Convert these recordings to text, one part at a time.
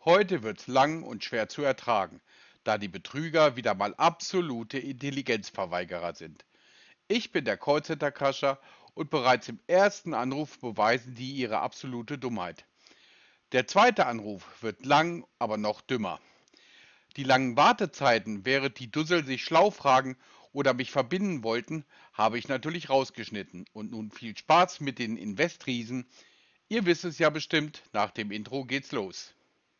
Heute wird's lang und schwer zu ertragen, da die Betrüger wieder mal absolute Intelligenzverweigerer sind. Ich bin der Callcenter-Crasher und bereits im ersten Anruf beweisen die ihre absolute Dummheit. Der zweite Anruf wird lang, aber noch dümmer. Die langen Wartezeiten, während die Dussel sich schlau fragen oder mich verbinden wollten, habe ich natürlich rausgeschnitten. Und nun viel Spaß mit den Investriesen. Ihr wisst es ja bestimmt, nach dem Intro geht's los.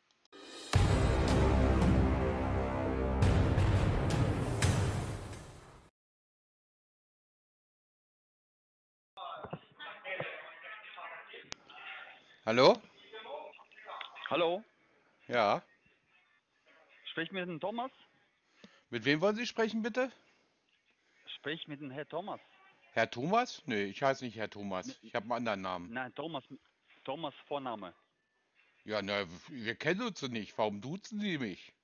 Hallo? Hallo, Ja. sprich mit dem Thomas? Mit wem wollen Sie sprechen, bitte? Sprich mit dem Herr Thomas. Herr Thomas? Nee, ich heiße nicht Herr Thomas. N- Ich habe einen anderen Namen. Nein, Thomas, Thomas Vorname. Ja, na, wir kennen uns doch nicht. Warum duzen Sie mich?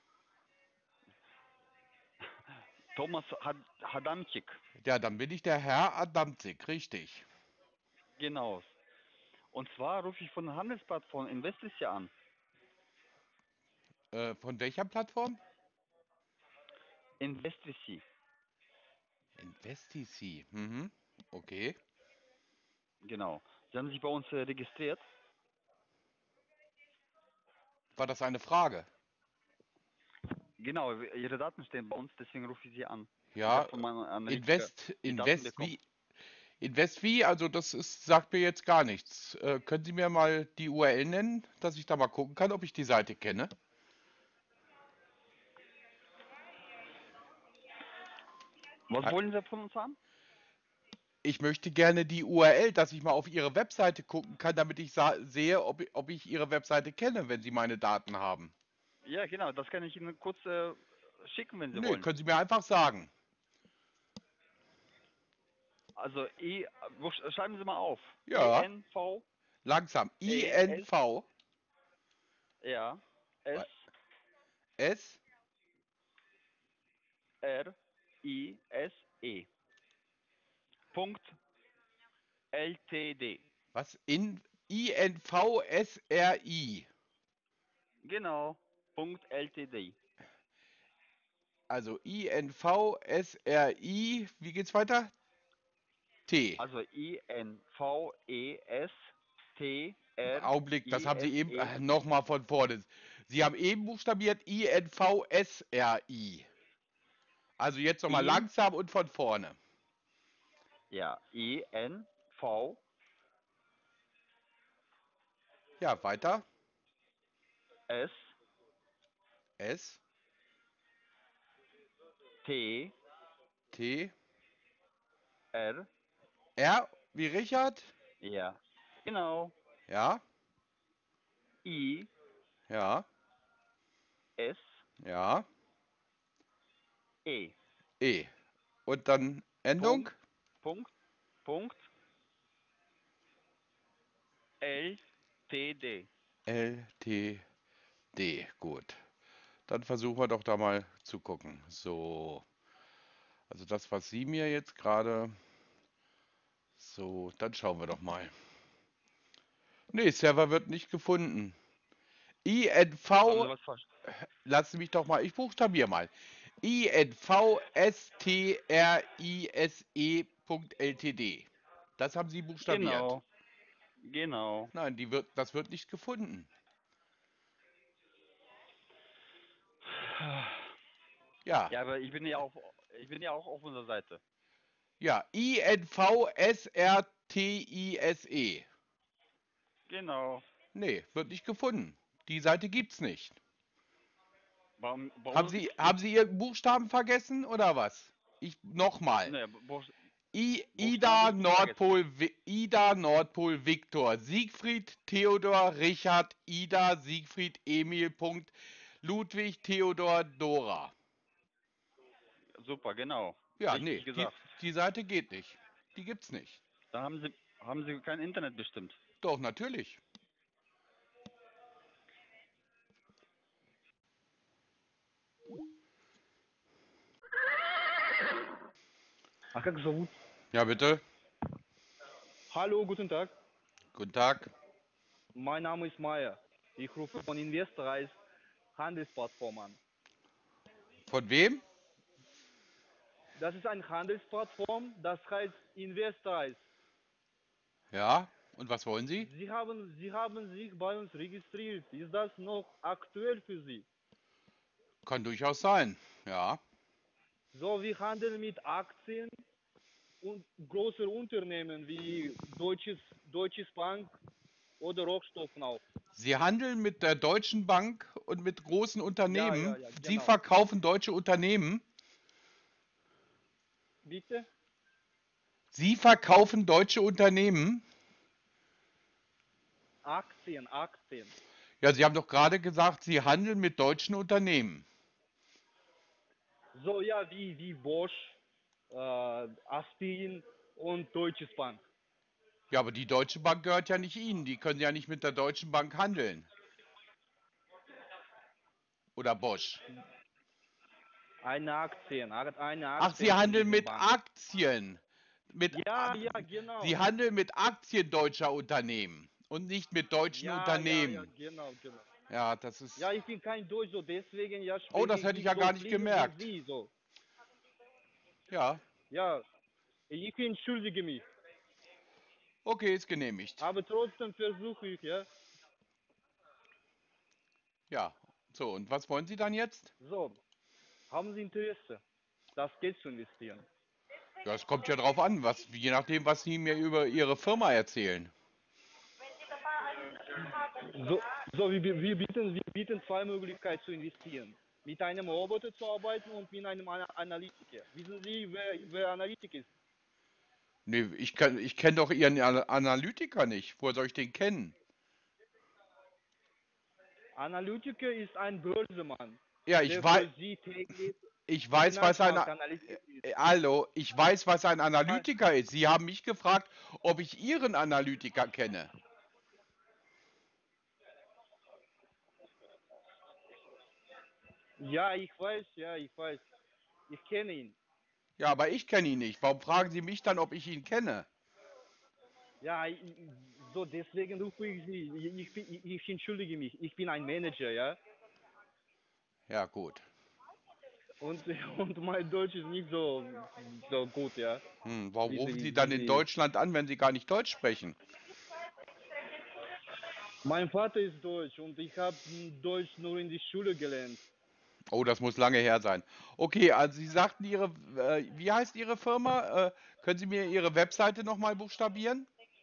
Thomas Hadamczyk. Ja, dann bin ich der Herr Adamczyk, richtig. Genau. Und zwar rufe ich von der Handelsplattform Investitia an. Von welcher Plattform? Investici. InvestiC. Mhm. Okay. Genau. Sie haben sich bei uns registriert. War das eine Frage? Genau, Ihre Daten stehen bei uns, deswegen rufe ich Sie an. Ich habe Ja, von meinem Analytiker Invest, die Daten Invest bekommen. wie, Invest wie, also das ist, sagt mir jetzt gar nichts. Können Sie mir mal die URL nennen, dass ich da mal gucken kann, ob ich die Seite kenne? Was wollen Sie von uns haben? Ich möchte gerne die URL, dass ich mal auf Ihre Webseite gucken kann, damit ich sehe, ob ich Ihre Webseite kenne, wenn Sie meine Daten haben. Ja, genau, das kann ich Ihnen kurz schicken, wenn Sie Nö, wollen. können Sie mir einfach sagen. Also, schreiben Sie mal auf. Ja, ENV langsam. ES, INV ja, S, S, R, I, S, E. Punkt LTD. was? INVSRI. Genau. Punkt LTD. Also INVSRI, wie geht's weiter? T. Also INVESTRISE. Augenblick, das haben Sie eben nochmal von vorne. Sie haben eben buchstabiert INVSRI. Also jetzt nochmal I, langsam und von vorne. ja, INV Ja, weiter. S S, T T, R, R wie Richard. ja, genau. Ja, I ja, S ja, E. E. Und dann Endung? Punkt, Punkt, Punkt LTD. LTD. Gut. Dann versuchen wir doch da mal zu gucken. So, also das, was Sie mir jetzt gerade. So, dann schauen wir doch mal. Nee, Server wird nicht gefunden. Haben Sie INV, was falsch? lassen Sie mich doch mal, ich buchstabiere mal. INVSTRISE.ltd. Das haben Sie buchstabiert. Genau, genau. Nein, das wird nicht gefunden. Ja, Ja, aber ich bin ja auch auf unserer Seite. ja, INVSRTISE. Genau. Nee, wird nicht gefunden. Die Seite gibt's nicht. Bei uns gibt's die. Haben Sie irgendeinen Buchstaben vergessen oder was? Ich nochmal. Ne, Buchstaben habe Ida ich nicht vergessen. Nordpol, Ida Nordpol Viktor, Siegfried Theodor Richard Ida Siegfried Emil Punkt Ludwig Theodor Dora. Super, genau. Ja, Richtig nee, gesagt. die Seite geht nicht. Die gibt's nicht. Da haben Sie kein Internet bestimmt. Doch, natürlich. Ach, как зовут? Ja, bitte. Hallo, guten Tag. Guten Tag. Mein Name ist Maya. Ich rufe von Investreis Handelsplattform an. Von wem? Das ist eine Handelsplattform, das heißt Investreis. Ja, und was wollen Sie? Sie haben sich bei uns registriert. Ist das noch aktuell für Sie? Kann durchaus sein. Ja. So, wir handeln mit Aktien und großer Unternehmen wie Deutsches Bank oder Rohstoffen auch. Sie handeln mit der Deutschen Bank und mit großen Unternehmen. Ja, Sie genau. verkaufen deutsche Unternehmen. Bitte? Sie verkaufen deutsche Unternehmen. Aktien. Ja, Sie haben doch gerade gesagt, Sie handeln mit deutschen Unternehmen. So, ja, wie Bosch, Aspirin und Deutsches Bank. Ja, aber die Deutsche Bank gehört ja nicht Ihnen. Die können ja nicht mit der Deutschen Bank handeln. Oder Bosch. Eine Aktien Ach, Sie von handeln dieser mit Bank. Aktien. Ja, genau. Sie handeln mit Aktien deutscher Unternehmen und nicht mit deutschen Ja, Unternehmen. genau. Ja, das ist. Ja, ich bin kein Deutsch, so deswegen ja Oh, spreche das ich hätte ich nicht ja so gar nicht fließend wie gemerkt. Sie, so. Ja, Ja, ich entschuldige mich, okay, ist genehmigt. aber trotzdem versuche ich, ja. Ja, so, und was wollen Sie dann jetzt? So, haben Sie Interesse, das Geld zu investieren? Ja, es kommt ja drauf an, je nachdem, was Sie mir über Ihre Firma erzählen. So, wir bieten zwei Möglichkeiten zu investieren. Mit einem Roboter zu arbeiten und mit einem Analytiker. Wissen Sie, wer Analytiker ist? Nee, ich kenn doch Ihren Analytiker nicht. Woher soll ich den kennen? Analytiker ist ein Börsemann, Ja, der für Sie täglich ich weiß, Finanzmarktanalyse ist. Hallo, ich weiß, was ein Nein, Analytiker ist. Sie haben mich gefragt, ob ich Ihren Analytiker kenne. ja, ich weiß. Ich kenne ihn. Ja, aber ich kenne ihn nicht. Warum fragen Sie mich dann, ob ich ihn kenne? Ja, so deswegen rufe ich Sie. Ich entschuldige mich. Ich bin ein Manager, ja. Ja, gut. Und, und mein Deutsch ist nicht so gut, ja. Warum Wie rufen Sie, Sie wie dann in Sie. Deutschland an, wenn Sie gar nicht Deutsch sprechen? Mein Vater ist Deutsch und ich habe Deutsch nur in die Schule gelernt. Oh, das muss lange her sein. Okay, also Sie sagten wie heißt Ihre Firma? Können Sie mir Ihre Webseite nochmal buchstabieren?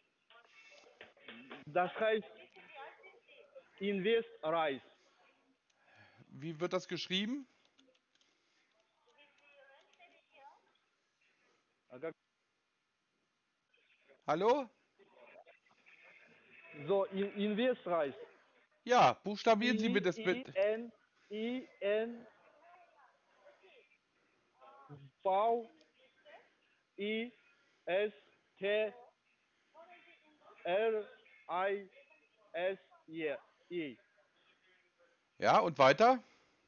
Das heißt Invest Reis. Wie wird das geschrieben? Hallo? So, Invest Reis. Ja, buchstabieren Sie mir I, das I, bitte. N, I, N, V, I, S, T, R, I, S, I. Ja, und weiter?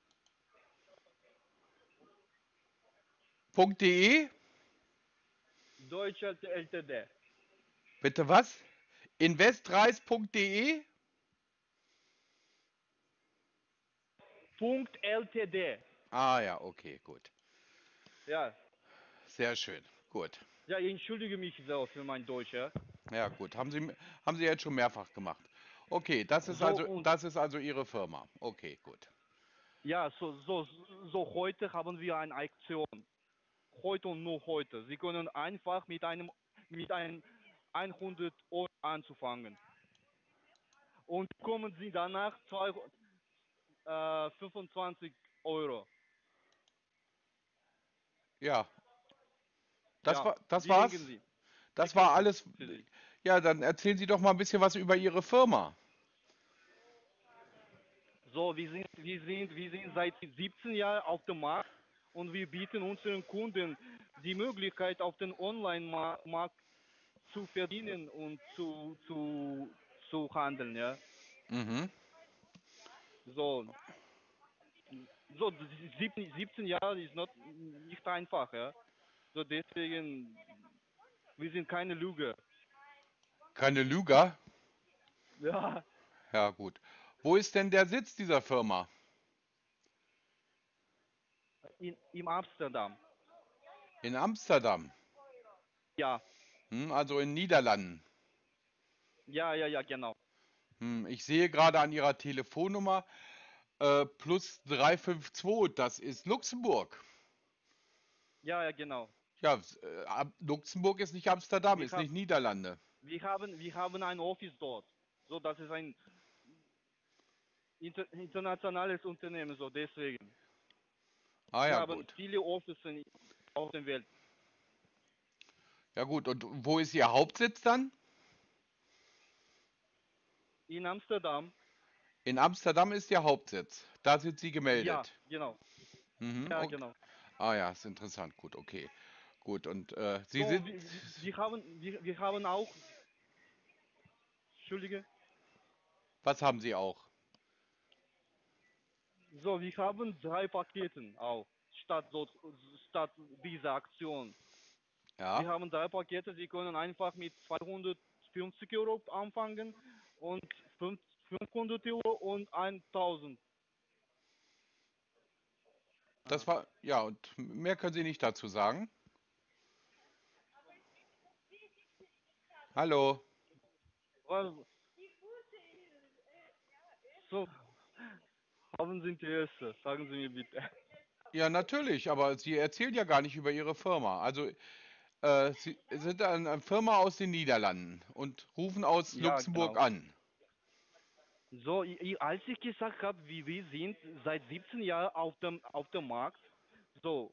.de? Deutscher Ltd. Bitte was? Investreis.de? Ltd. Ah ja, okay, gut. Ja, Sehr schön. Gut. ja, ich entschuldige mich so für mein Deutsch, ja. Ja, gut. Haben Sie jetzt schon mehrfach gemacht. Okay, So und das ist also Ihre Firma. Okay, gut. ja, so heute haben wir eine Aktion. Heute und nur heute. Sie können einfach mit einem 100 Euro anzufangen. Und kommen Sie danach 25 Euro. Ja, Ja, das wie denken war's. Sie? Wie Das war klingt es alles. für Sie? Ja, dann erzählen Sie doch mal ein bisschen was über Ihre Firma. So, wir sind seit 17 Jahren auf dem Markt und wir bieten unseren Kunden die Möglichkeit, auf den Online-Markt zu verdienen und zu handeln, ja. Mhm. So, so 17 Jahre ist nicht einfach, ja. So deswegen, wir sind keine Lüge. Keine Lüger? Ja, Ja, gut. Wo ist denn der Sitz dieser Firma? In Amsterdam. In Amsterdam, Ja, also in Niederlanden. ja, genau. Ich sehe gerade an Ihrer Telefonnummer plus 352, das ist Luxemburg. Ja, genau. Ja, Luxemburg ist nicht Amsterdam, Wir, ist ha nicht Niederlande. wir haben ein Office dort. So, das ist ein internationales Unternehmen, so deswegen. Ah Wir ja, haben gut. viele Offices auf der Welt. Ja gut, und wo ist Ihr Hauptsitz dann? In Amsterdam, In Amsterdam ist Ihr Hauptsitz. Da sind Sie ja, gemeldet. genau. Ja, Okay. genau. Ah ja, ist interessant. Gut, okay. Gut, und Sie So, sind, wir haben auch, Entschuldige, was haben Sie auch? so, wir haben 3 Paketen auch, statt dieser Aktion. Wir Ja, haben 3 Pakete, Sie können einfach mit 250 € anfangen und 500 € und 1000. das Ah. war, ja, und mehr können Sie nicht dazu sagen. Hallo. Was- So, haben Sie Interesse? Sagen Sie mir bitte. Ja, natürlich, aber Sie erzählen ja gar nicht über Ihre Firma. Also, Sie sind eine Firma aus den Niederlanden und rufen aus Ja, Luxemburg genau. an. So, als ich gesagt habe, wir sind seit 17 Jahren auf dem Markt, so,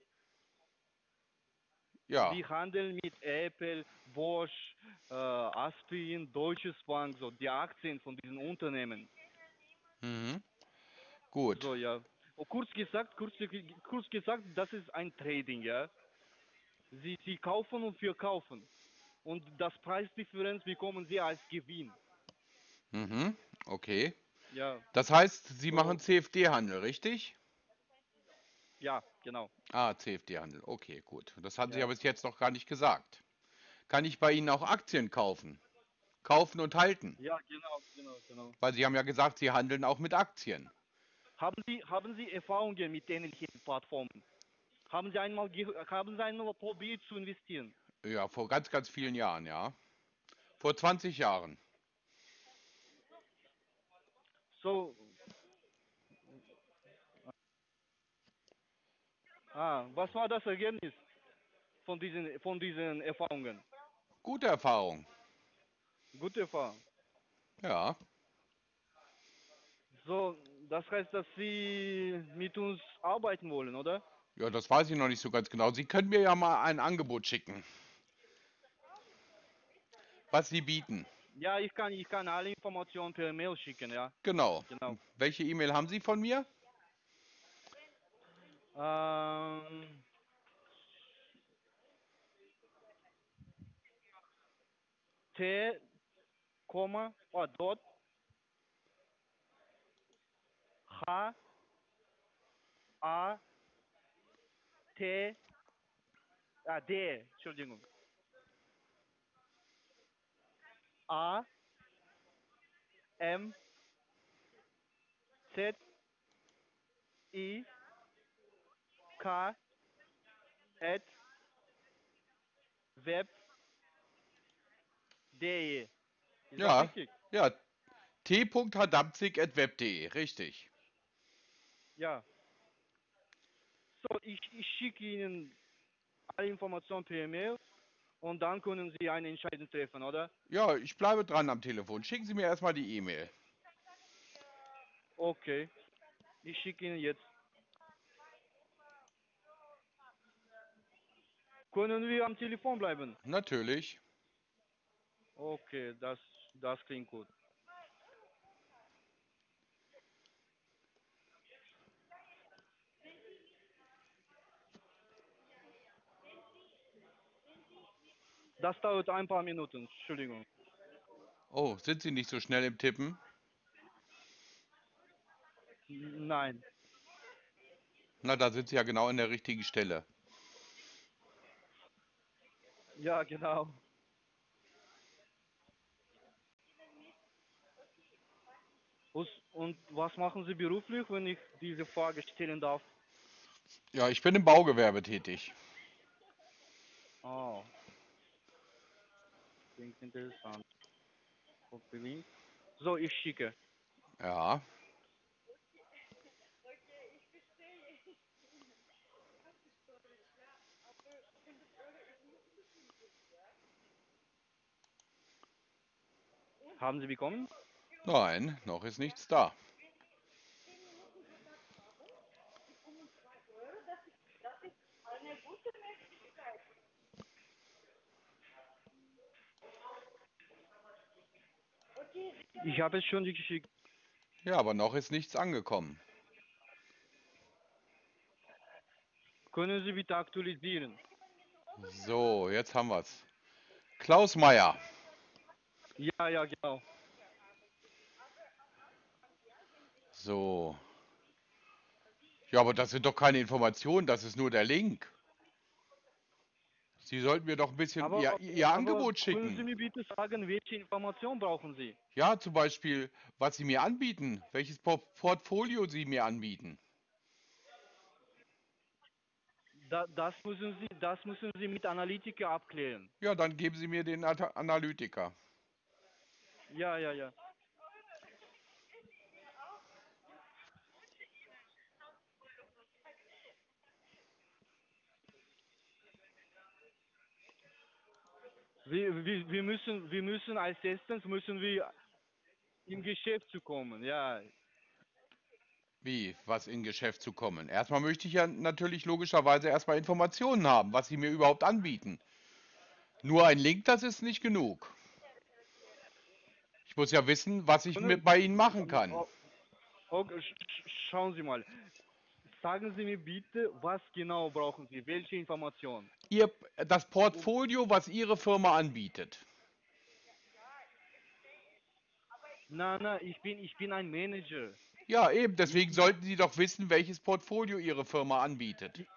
Ja, wir handeln mit Apple, Bosch, Aspirin, Deutsches Bank, so die Aktien von diesen Unternehmen. mhm. Gut. So, ja. Und kurz gesagt, das ist ein Trading, ja. Sie kaufen und verkaufen. Und das Preisdifferenz bekommen Sie als Gewinn. Mhm. Okay. Ja, Das heißt, Sie machen so, CFD-Handel, richtig? ja, genau. Ah, CFD-Handel. Okay, gut. Das hatten Sie Ja. aber bis jetzt noch gar nicht gesagt. Kann ich bei Ihnen auch Aktien kaufen? Kaufen und halten? Ja, genau. Weil Sie haben ja gesagt, Sie handeln auch mit Aktien. Haben Sie Erfahrungen mit ähnlichen Plattformen? Haben Sie einmal probiert zu investieren? Ja, vor ganz, ganz vielen Jahren, ja. Vor 20 Jahren. So, was war das Ergebnis von diesen Erfahrungen? Gute Erfahrung. Gute Erfahrung. Ja. So, das heißt, dass Sie mit uns arbeiten wollen, oder? Ja, das weiß ich noch nicht so ganz genau. Sie können mir ja mal ein Angebot schicken, was Sie bieten. Ja, ich kann alle Informationen per Mail schicken, ja. Genau. Genau. Welche E-Mail haben Sie von mir? Ähm, T, dort, H, A, T, D, Entschuldigung. A, M, Z, I, K, at web.de. Ist das Ja, richtig? ja. t.hadamzig@web.de, richtig. Ja. So, ich schicke Ihnen alle Informationen per Mail und dann können Sie eine Entscheidung treffen, oder? Ja, ich bleibe dran am Telefon. Schicken Sie mir erstmal die E-Mail. Okay. Ich schicke Ihnen jetzt. Können wir am Telefon bleiben? Natürlich. Okay, das klingt gut. Das dauert ein paar Minuten, Entschuldigung. Oh, sind Sie nicht so schnell im Tippen? Nein. Na, da sind Sie ja genau an der richtigen Stelle. Ja, genau. Und was machen Sie beruflich, wenn ich diese Frage stellen darf? Ja, ich bin im Baugewerbe tätig. Oh, klingt interessant. Copy Link. So, ich schicke. Ja, Haben Sie bekommen? nein, noch ist nichts da. Ich habe es schon geschickt. Ja, aber noch ist nichts angekommen. Können Sie bitte aktualisieren? So, jetzt haben wir's. Klaus Meier. Ja, ja, genau. So. Ja, aber das sind doch keine Informationen, das ist nur der Link. Sie sollten mir doch ein bisschen Ihr Aber Angebot können Sie schicken. mir bitte sagen, welche Information brauchen Sie? Ja, zum Beispiel, was Sie mir anbieten, welches Portfolio Sie mir anbieten. Das müssen Sie mit Analytiker abklären. Ja, dann geben Sie mir den Analytiker. Ja, ja, ja. Wir müssen als erstes müssen wir im Geschäft zu kommen. Ja, Wie, was in Geschäft zu kommen? Erstmal möchte ich ja natürlich logischerweise erstmal Informationen haben, was Sie mir überhaupt anbieten. Nur ein Link, das ist nicht genug. Ich muss ja wissen, was ich mit können, bei Ihnen machen kann. oh, schauen Sie mal. Sagen Sie mir bitte, was genau brauchen Sie? Welche Information? Das Portfolio, was Ihre Firma anbietet. Na, ich bin ein Manager. Ja, eben, Ich, deswegen ich, sollten Sie doch wissen, welches Portfolio Ihre Firma anbietet. ich,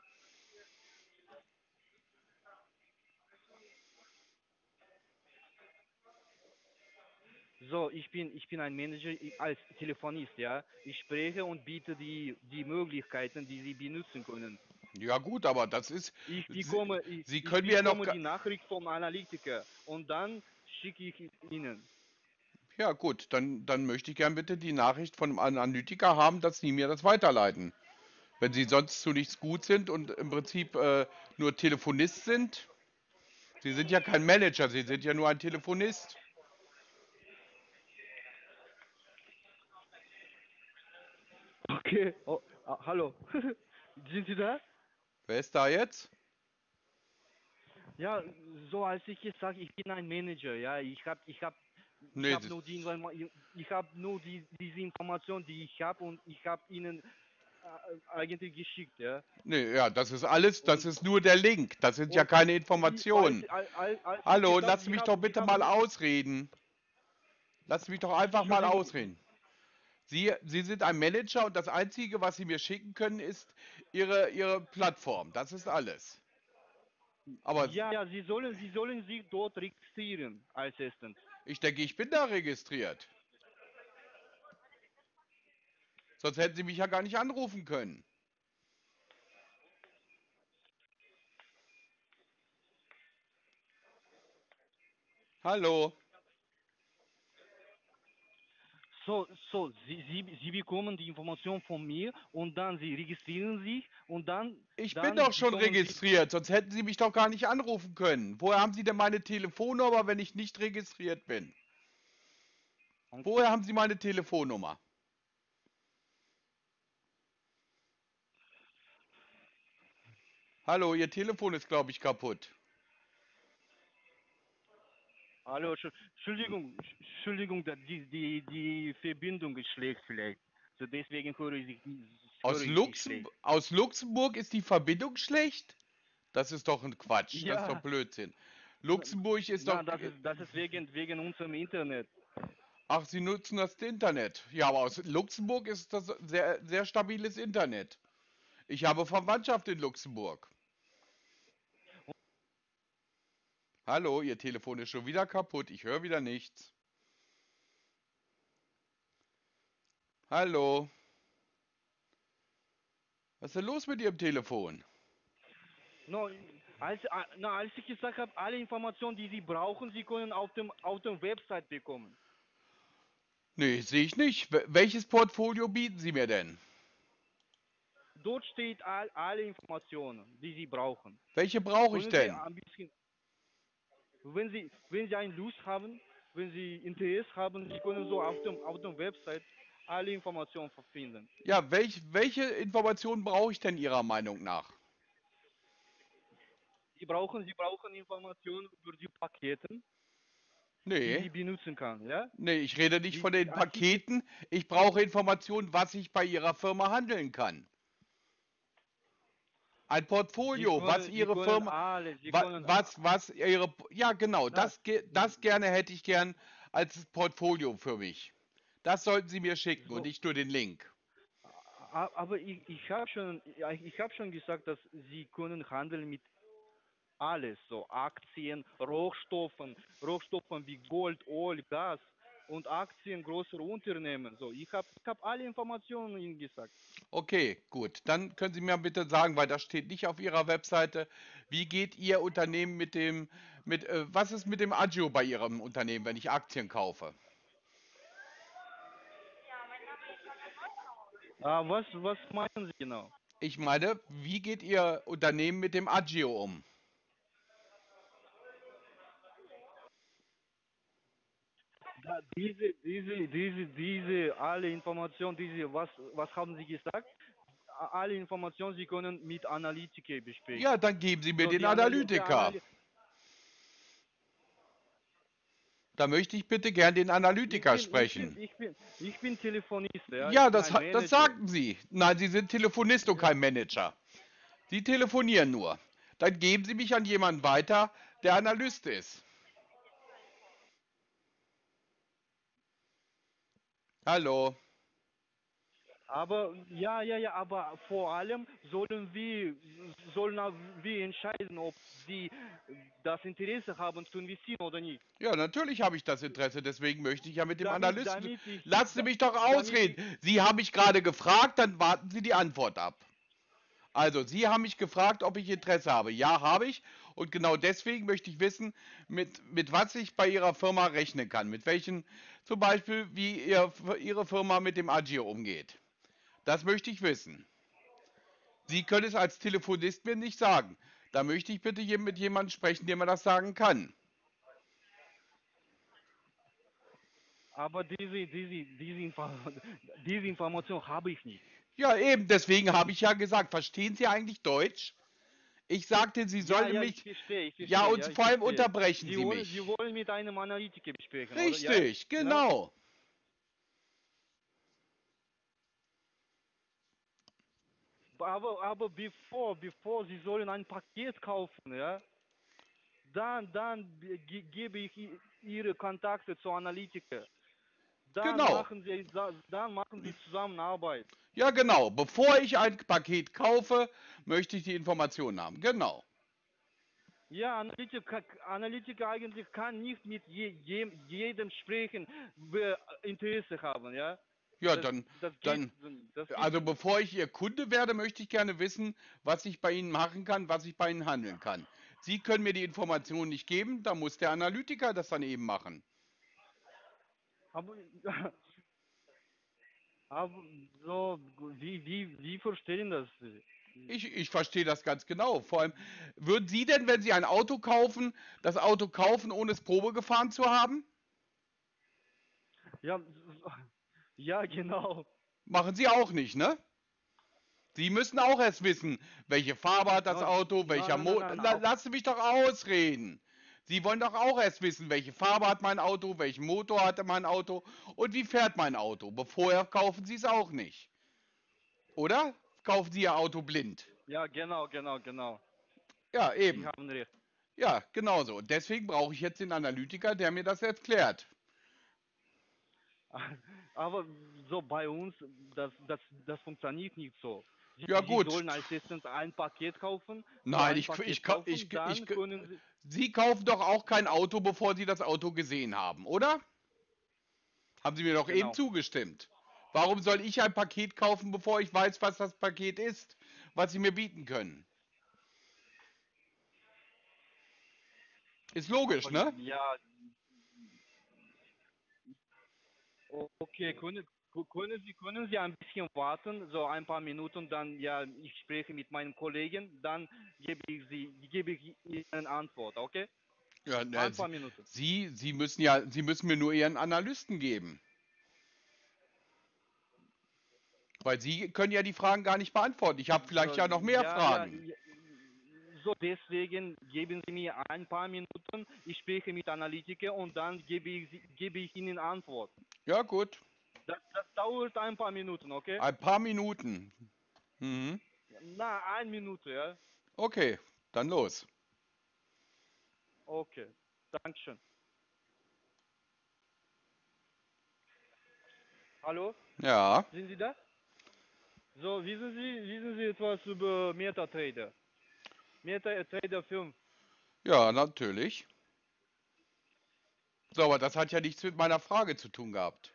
ich bin ein Manager als Telefonist, ja. Ich spreche und biete die Möglichkeiten, die Sie benutzen können. Ja gut, aber das ist, Sie Ich können mir ja noch, bekomme die Nachricht vom Analytiker und dann schicke ich Ihnen. ja gut, dann möchte ich gern bitte die Nachricht von dem Analytiker haben, dass Sie mir das weiterleiten. Wenn Sie sonst zu nichts gut sind und im Prinzip nur Telefonist sind, Sie sind ja kein Manager, Sie sind ja nur ein Telefonist. Okay, oh, hallo. Sind Sie da? Wer ist da jetzt? Ja, so als ich jetzt sage, ich bin ein Manager, ja, ich Nee, habe nur ich habe nur diese Information, die ich habe und ich habe Ihnen eigentlich geschickt, ja. nee, ja, das ist alles, das Und ist nur der Link, das sind ja und keine Sie, Informationen. als ich Hallo, gesagt, lass mich doch Sie bitte haben mal mir, ausreden. Lass mich doch einfach mal Entschuldigung, ausreden. Sie sind ein Manager und das Einzige, was Sie mir schicken können, ist Ihre Plattform. Das ist alles. Aber ja, Sie sollen sich dort registrieren als erstes. ich denke, ich bin da registriert. Sonst hätten Sie mich ja gar nicht anrufen können. Hallo. Sie bekommen die Information von mir und dann Sie registrieren sich und Ich bin dann doch schon bekommen Sie. registriert, sonst hätten Sie mich doch gar nicht anrufen können. Woher haben Sie denn meine Telefonnummer, wenn ich nicht registriert bin? Woher haben Sie meine Telefonnummer? Hallo, Ihr Telefon ist, glaube ich, kaputt. Hallo, Entschuldigung, die Verbindung ist schlecht vielleicht. So deswegen höre ich Sie schlecht. Aus Luxemburg ist die Verbindung schlecht? Das ist doch ein Quatsch, das ist doch Ja, Blödsinn. na, Luxemburg ist doch. das ist wegen unserem Internet. Ach, Sie nutzen das Internet. Ja, aber aus Luxemburg ist das sehr, sehr stabiles Internet. Ich habe Verwandtschaft in Luxemburg. Hallo, Ihr Telefon ist schon wieder kaputt. Ich höre wieder nichts. Hallo. Was ist denn los mit Ihrem Telefon? No, als ich gesagt habe, alle Informationen, die Sie brauchen, Sie können auf dem Website bekommen. Nee, sehe ich nicht. Welches Portfolio bieten Sie mir denn? Dort steht alle Informationen, die Sie brauchen. Welche brauche ich Können Sie denn? ein bisschen, wenn Sie eine Lust haben, wenn Sie Interesse haben, Sie können so auf dem Website alle Informationen finden. Ja, welche Informationen brauche ich denn Ihrer Meinung nach? Sie brauchen Informationen über die Pakete, die Nee, Sie benutzen kann, ja? nee, ich rede nicht von Die den Artikel, Paketen. Ich brauche Informationen, was ich bei Ihrer Firma handeln kann. Ein Portfolio, was Sie Ihre können Firma, Sie können was Ihre, ja genau, na, das gerne hätte ich gern als Portfolio für mich. Das sollten Sie mir schicken und so, nicht nur den Link. aber ich habe schon gesagt, dass Sie können handeln mit alles, so Aktien, Rohstoffen wie Gold, Öl, Gas und Aktien großer Unternehmen. So, ich hab alle Informationen Ihnen gesagt. Okay, gut. Dann können Sie mir bitte sagen, weil das steht nicht auf Ihrer Webseite, wie geht Ihr Unternehmen was ist mit dem Agio bei Ihrem Unternehmen, wenn ich Aktien kaufe? Was meinen Sie genau? Ich meine, wie geht Ihr Unternehmen mit dem Agio um? Alle Informationen, was haben Sie gesagt? Alle Informationen, Sie können mit Analytiker Ja, besprechen. dann geben Sie mir So, den der Analytiker. Da möchte ich bitte gern den Analytiker sprechen. ich bin Telefonist, ja, ich Ja, bin ein das Manager. sagten Sie. Nein, Sie sind Telefonist und Ja. kein Manager. Sie telefonieren nur. Dann geben Sie mich an jemanden weiter, der Analyst ist. Hallo. Aber vor allem sollen auch wir entscheiden, ob sie das Interesse haben zu investieren oder nicht. Ja, natürlich habe ich das Interesse, deswegen möchte ich ja mit dem Analysten. Damit ich, Lassen Sie da, mich doch damit ich, ausreden. Sie haben mich gerade gefragt, dann warten Sie die Antwort ab. Also, Sie haben mich gefragt, ob ich Interesse habe. Ja, habe ich. Und genau deswegen möchte ich wissen, mit was ich bei Ihrer Firma rechnen kann. Mit welchen, zum Beispiel, wie Ihre Firma mit dem Agio umgeht. Das möchte ich wissen. Sie können es als Telefonist mir nicht sagen. Da möchte ich bitte mit jemandem sprechen, der mir das sagen kann. aber diese Information habe ich nicht. Ja, eben, deswegen habe ich ja gesagt, verstehen Sie eigentlich Deutsch? Ich sagte, Sie sollen mich. Ich Ja, verstehe, und ja, ich vor allem verstehe. unterbrechen Sie Sie mich. wollen mit einem Analytiker besprechen, oder? Ja, Richtig, ja. genau. Aber bevor Sie sollen ein Paket kaufen, ja, gebe ich Ihre Kontakte zu Analytiker. Genau. Dann machen Sie Zusammenarbeit. Ja, genau. Bevor ich ein Paket kaufe, möchte ich die Informationen haben. Genau. Ja, Analytiker eigentlich kann nicht mit jedem sprechen, wer Interesse haben, ja. Ja, Das, dann, das geht also nicht. bevor ich Ihr Kunde werde, möchte ich gerne wissen, was ich bei Ihnen machen kann, was ich bei Ihnen handeln kann. Sie können mir die Informationen nicht geben, da muss der Analytiker das dann eben machen. Aber, aber so, wie verstehen das? Ich verstehe das ganz genau. Vor allem, würden Sie denn, wenn Sie ein Auto kaufen, das Auto kaufen, ohne es Probe gefahren zu haben? Ja, ja, genau. Machen Sie auch nicht, ne? Sie müssen auch erst wissen, welche Farbe hat das No, Auto, welcher Motor. Auch, Lassen Sie mich doch ausreden. Sie wollen doch auch erst wissen, welche Farbe hat mein Auto, welchen Motor hat mein Auto und wie fährt mein Auto. Bevor kaufen Sie es auch nicht. Oder? Kaufen Sie Ihr Auto blind. ja, genau. Ja, Sie eben. haben recht. Ja, genauso. Und deswegen brauche ich jetzt den Analytiker, der mir das erklärt. Aber so bei uns, das funktioniert nicht so. Ja, Sie gut. sollen als erstes ein Paket kaufen, Nein, dann können Sie, Sie kaufen doch auch kein Auto, bevor Sie das Auto gesehen haben, oder? Haben Sie mir doch eben genau. zugestimmt. Warum soll ich ein Paket kaufen, bevor ich weiß, was das Paket ist, was Sie mir bieten können? Ist logisch, Aber ne? ja, okay, können Sie ein bisschen warten, so ein paar Minuten, dann, ja, ich spreche mit meinem Kollegen, dann gebe ich Ihnen Antwort, okay? Ja, Ein paar Minuten. Sie müssen mir nur Ihren Analysten geben. Weil Sie können ja die Fragen gar nicht beantworten. Ich habe vielleicht So, ja noch mehr ja, Fragen. so deswegen geben Sie mir ein paar Minuten, ich spreche mit Analytiker und dann gebe ich Ihnen Antwort. Ja, gut. Das dauert ein paar Minuten, okay? Ein paar Minuten. Mhm. Na, eine Minute, ja? Okay, dann los. Okay, Dankeschön. Hallo, Ja, sind Sie da? So, wissen Sie etwas über MetaTrader? MetaTrader 5. ja, natürlich. So, aber das hat ja nichts mit meiner Frage zu tun gehabt.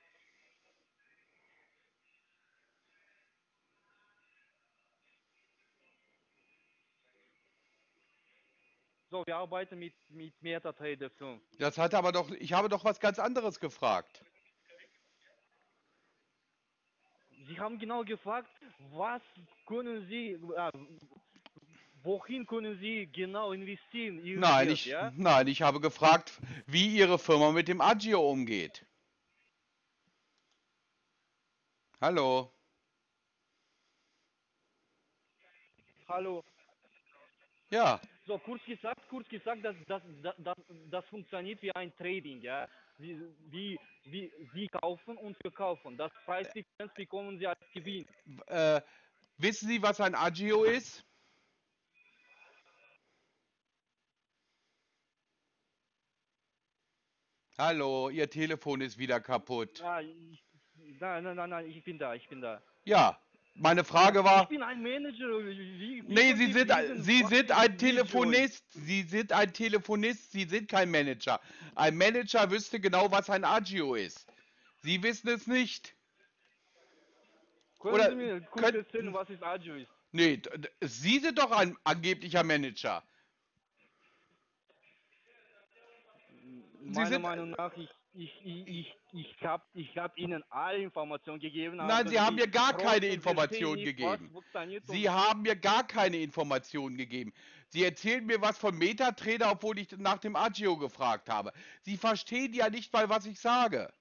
So, wir arbeiten mit MetaTrader 5. Das hat aber doch, ich habe doch was ganz anderes gefragt. Sie haben genau gefragt, was können Sie, wohin können Sie genau investieren, Ihr Geld, ja? Nein, ich habe gefragt, wie Ihre Firma mit dem Agio umgeht. Hallo. Hallo. Ja, So, kurz gesagt, das funktioniert wie ein Trading, ja? Wie Sie kaufen und verkaufen. Das Preisdifferenz bekommen Sie als Gewinn. äh, wissen Sie, was ein Agio ist? Hallo, Ihr Telefon ist wieder kaputt. Ah, nein, ich bin da. Ja, meine Frage Ich war, bin ein Manager, wie nee, konnte ich lesen, Sie was sind ein ist Video? Telefonist. Sie sind ein Telefonist, Sie sind kein Manager. Ein Manager wüsste genau, was ein Agio ist. Sie wissen es nicht. Können Oder Sie mir kurz können, erzählen, was ist Agio ist? nee, Sie sind doch ein angeblicher Manager. Sie Meiner sind, Meinung nach, ich hab Ihnen alle Informationen gegeben, nein, aber Sie haben Sie mir gar keine trotzdem verstehen Informationen nicht, was gegeben. funktioniert und Sie haben mir gar keine Informationen gegeben. Sie erzählen mir was von Metatrader, obwohl ich nach dem Agio gefragt habe. Sie verstehen ja nicht mal, was ich sage.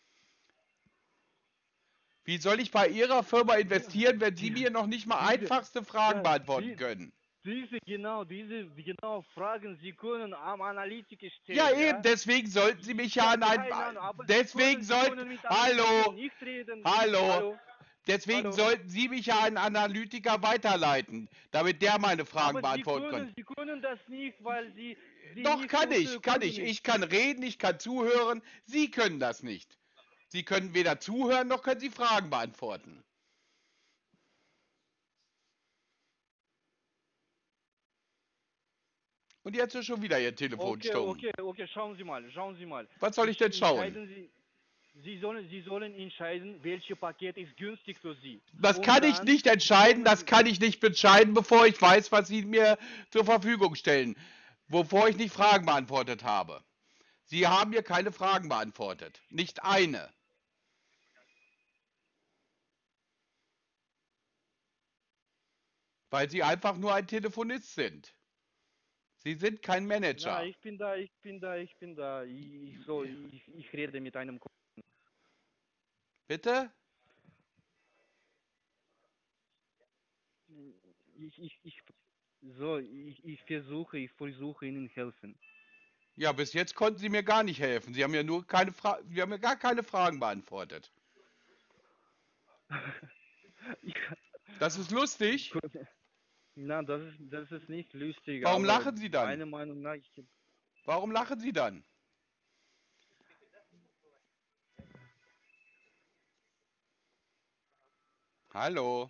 Wie soll ich bei Ihrer Firma investieren, wenn Sie die, mir noch nicht mal diese, einfachste Fragen ja, beantworten die, können? diese genau Fragen, Sie können am Analytiker Ja, stellen, eben, ja? deswegen sollten Sie mich Ich ja habe an ein. keine Ahnung, aber Deswegen Sie sollten. können mit Analytikern Hallo, nicht reden. hallo. Hallo, Deswegen hallo. sollten Sie mich ja an einen Analytiker weiterleiten, damit der meine Fragen Aber beantworten kann. Sie können das nicht, weil Sie Doch, nicht unsere kann Kunden ich. ist. Ich kann reden, ich kann zuhören. Sie können das nicht. Sie können weder zuhören, noch können Sie Fragen beantworten. Und jetzt ist schon wieder Ihr Telefon stumm. Okay, schauen Sie mal. Was soll ich denn schauen? Entscheiden Sie, Sie sollen entscheiden, welches Paket ist günstig für Sie. Das Und kann ich dann nicht entscheiden, bekommen das Sie, kann ich nicht entscheiden, bevor ich weiß, was Sie mir zur Verfügung stellen. Bevor ich nicht Fragen beantwortet habe. Sie haben mir keine Fragen beantwortet. Nicht eine. Weil Sie einfach nur ein Telefonist sind. Sie sind kein na, Manager. ich bin da. Ich rede mit einem Kunden. Bitte? Ich, ich, ich, ich versuche Ihnen helfen. Ja, bis jetzt konnten Sie mir gar nicht helfen. Sie haben ja nur Sie haben mir gar keine Fragen beantwortet. Ich, Das ist lustig. na, das ist nicht lustig, Warum aber lachen Sie dann? meiner Meinung nach, Warum lachen Sie dann? Hallo.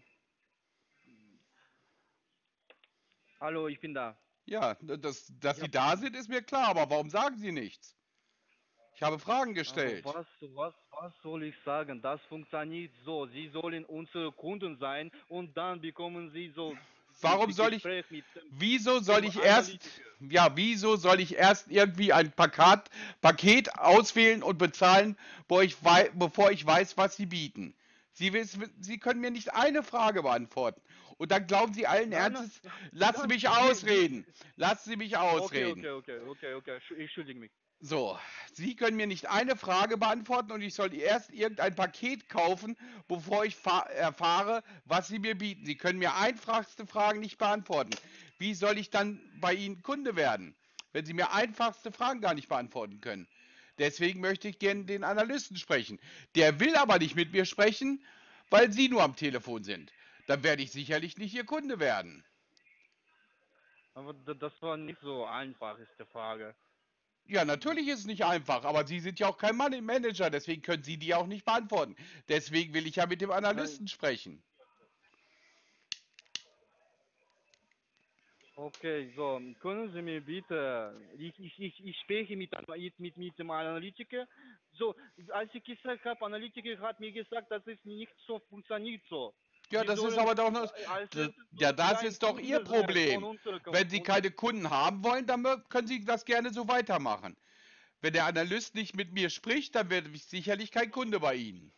hallo, ich bin da. Ja, dass Ich Sie habe da sind, ist mir klar, aber warum sagen Sie nichts? Ich habe Fragen Also gestellt. was soll ich sagen? Das funktioniert so. Sie sollen unsere Kunden sein und dann bekommen Sie so Warum die soll ich, Gespräch mit wieso soll dem ich erst, Analytiker. wieso soll ich erst irgendwie ein Paket auswählen und bezahlen, bevor ich weiß, was Sie bieten? Sie können mir nicht eine Frage beantworten. Und dann glauben Sie allen Nein, nein, Ernstes, lassen Sie dann, mich ausreden. Lassen Sie mich okay, ausreden. okay, okay, okay, okay. Ich entschuldige mich. So, Sie können mir nicht eine Frage beantworten und ich soll erst irgendein Paket kaufen, bevor ich erfahre, was Sie mir bieten. Sie können mir einfachste Fragen nicht beantworten. Wie soll ich dann bei Ihnen Kunde werden, wenn Sie mir einfachste Fragen gar nicht beantworten können? Deswegen möchte ich gerne den Analysten sprechen. Der will aber nicht mit mir sprechen, weil Sie nur am Telefon sind. Dann werde ich sicherlich nicht Ihr Kunde werden. Aber das war nicht so einfach, ist die Frage. Ja, natürlich ist es nicht einfach, aber Sie sind ja auch kein Money Manager, deswegen können Sie die auch nicht beantworten. Deswegen will ich ja mit dem Nein. Analysten sprechen. Okay, so, können Sie mir bitte, ich spreche mit dem Analytiker. So, als ich gesagt habe, Analytiker hat mir gesagt, dass es nicht so funktioniert so. Ja, Sie das ist sollen, aber doch noch, als erstes ja, sollen Sie das ein ist doch Ihr Kunde sein von Problem. unserer Wenn Sie und keine Kunden haben wollen, dann können Sie das gerne so weitermachen. Wenn der Analyst nicht mit mir spricht, dann werde ich sicherlich kein Kunde bei Ihnen.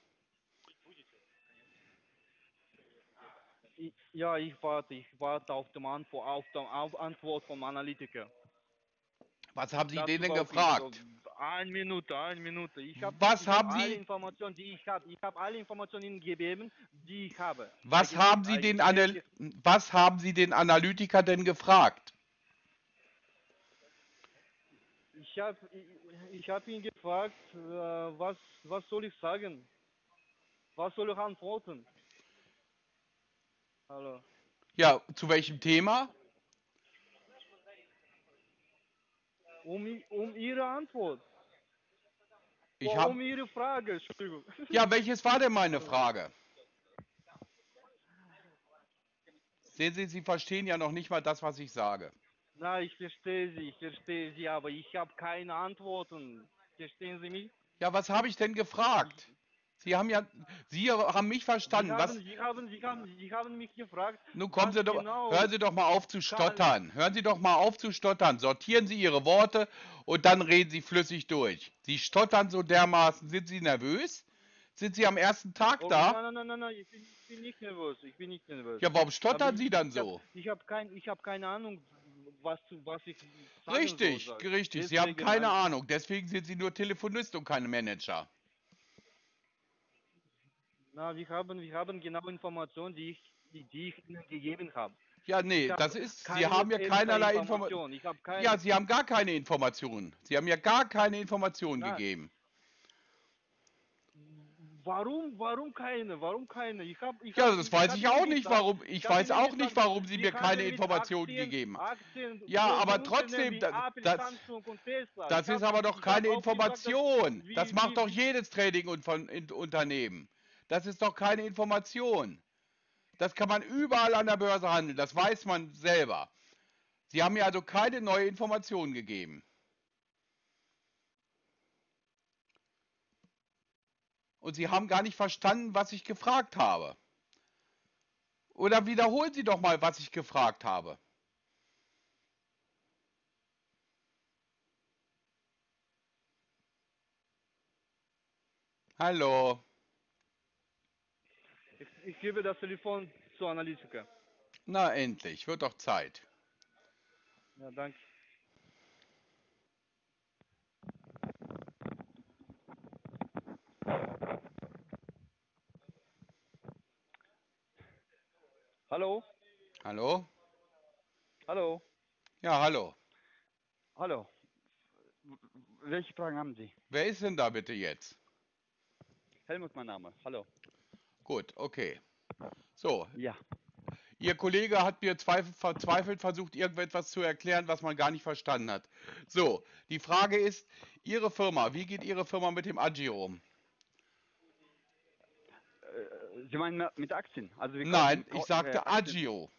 ja, ich warte auf die Antwort vom Analytiker. Was haben Sie denen Dazu denn brauche ich so gefragt? eine Minute, eine Minute. Was Ich habe haben alle Sie, Informationen, die ich habe. Ich habe alle Informationen Ihnen gegeben, die ich habe. was haben Sie Eigentlich, was haben Sie den Analytiker denn gefragt? ich habe ihn gefragt, was soll ich sagen? Was soll ich antworten? Hallo. Ja, zu welchem Thema? Um Ihre Antwort. Ich habe, Um Ihre Frage, Entschuldigung. ja, welches war denn meine Hallo. Frage? Sehen Sie, Sie verstehen ja noch nicht mal das, was ich sage. Na, ich verstehe Sie, aber ich habe keine Antworten. Verstehen Sie mich? Ja, was habe ich denn gefragt? Sie haben mich verstanden. Was? Sie haben mich gefragt, Nun kommen was Sie doch, hören genau Sie doch mal auf zu kann, stottern. Hören Sie doch mal auf zu stottern. Sortieren Sie Ihre Worte und dann reden Sie flüssig durch. Sie stottern so dermaßen. Sind Sie nervös? Sind Sie am ersten Tag oh, da? nein, ich bin nicht nervös, ich bin nicht nervös. Ja, warum Aber stottern Sie dann so? ich habe keine Ahnung, was ich sagen soll. Richtig, richtig. Sie haben Deswegen, keine Ahnung. Deswegen sind Sie nur Telefonist und keine Manager. wir haben genau Informationen, die ich Ihnen gegeben habe. Ja, Ich nee, habe Sie keine haben ja extra keinerlei Informationen. Information. Ich habe Ja, keine, Sie haben gar keine Informationen. Sie haben ja gar keine Informationen na, gegeben. warum keine? Warum keine? Ja, das Ich weiß habe ich Ihnen auch nicht, gesagt, warum. Ich weiß auch nicht, warum Sie wir mir keine haben mit Informationen gegeben haben. Aktien Ja, große aber Unternehmen trotzdem, wie Apple, Samsung und Tesla. das ist aber doch Ich habe keine auch gesagt, dass Information. Das wie, macht wie, doch wie, jedes Trading und Unternehmen. Das ist doch keine Information. Das kann man überall an der Börse handeln. Das weiß man selber. Sie haben mir also keine neue Information gegeben. Und Sie haben gar nicht verstanden, was ich gefragt habe. Oder wiederholen Sie doch mal, was ich gefragt habe. Hallo. ich gebe das Telefon zur Analytiker. Na endlich, wird doch Zeit. Ja, danke. Hallo? Hallo? Hallo, Ja, hallo. hallo. Welche Fragen haben Sie? Wer ist denn da bitte jetzt? Helmut, mein Name. Hallo. Gut, okay. So, Ja. Ihr Kollege hat mir verzweifelt versucht, irgendetwas zu erklären, was man gar nicht verstanden hat. So, die Frage ist, Ihre Firma, wie geht Ihre Firma mit dem Agio um? Sie meinen mit Aktien? Also wir Nein, kaufen ich sagte Aktien. Agio.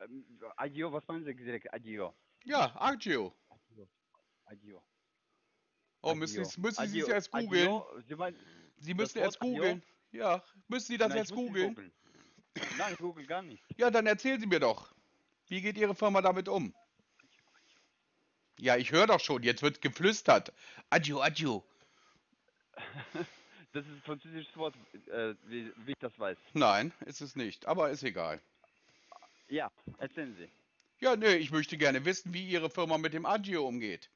Agio, was meinen Sie direkt? Agio. Ja, Agio. Agio. Agio. Oh, Agio. müssen Sie es Agio. erst googeln? Agio. Sie meinen Sie das müssen Wort erst Agio? googeln. Ja, müssen Sie das Nein, ich erst muss nicht googeln? googeln. Nein, ich google gar nicht. Ja, dann erzählen Sie mir doch. Wie geht Ihre Firma damit um? Ja, ich höre doch schon, jetzt wird geflüstert. Agio, Agio. Das ist ein französisches Wort, wie ich das weiß. Nein, ist es nicht, aber ist egal. Ja, erzählen Sie. Ja, nee, ich möchte gerne wissen, wie Ihre Firma mit dem Agio umgeht.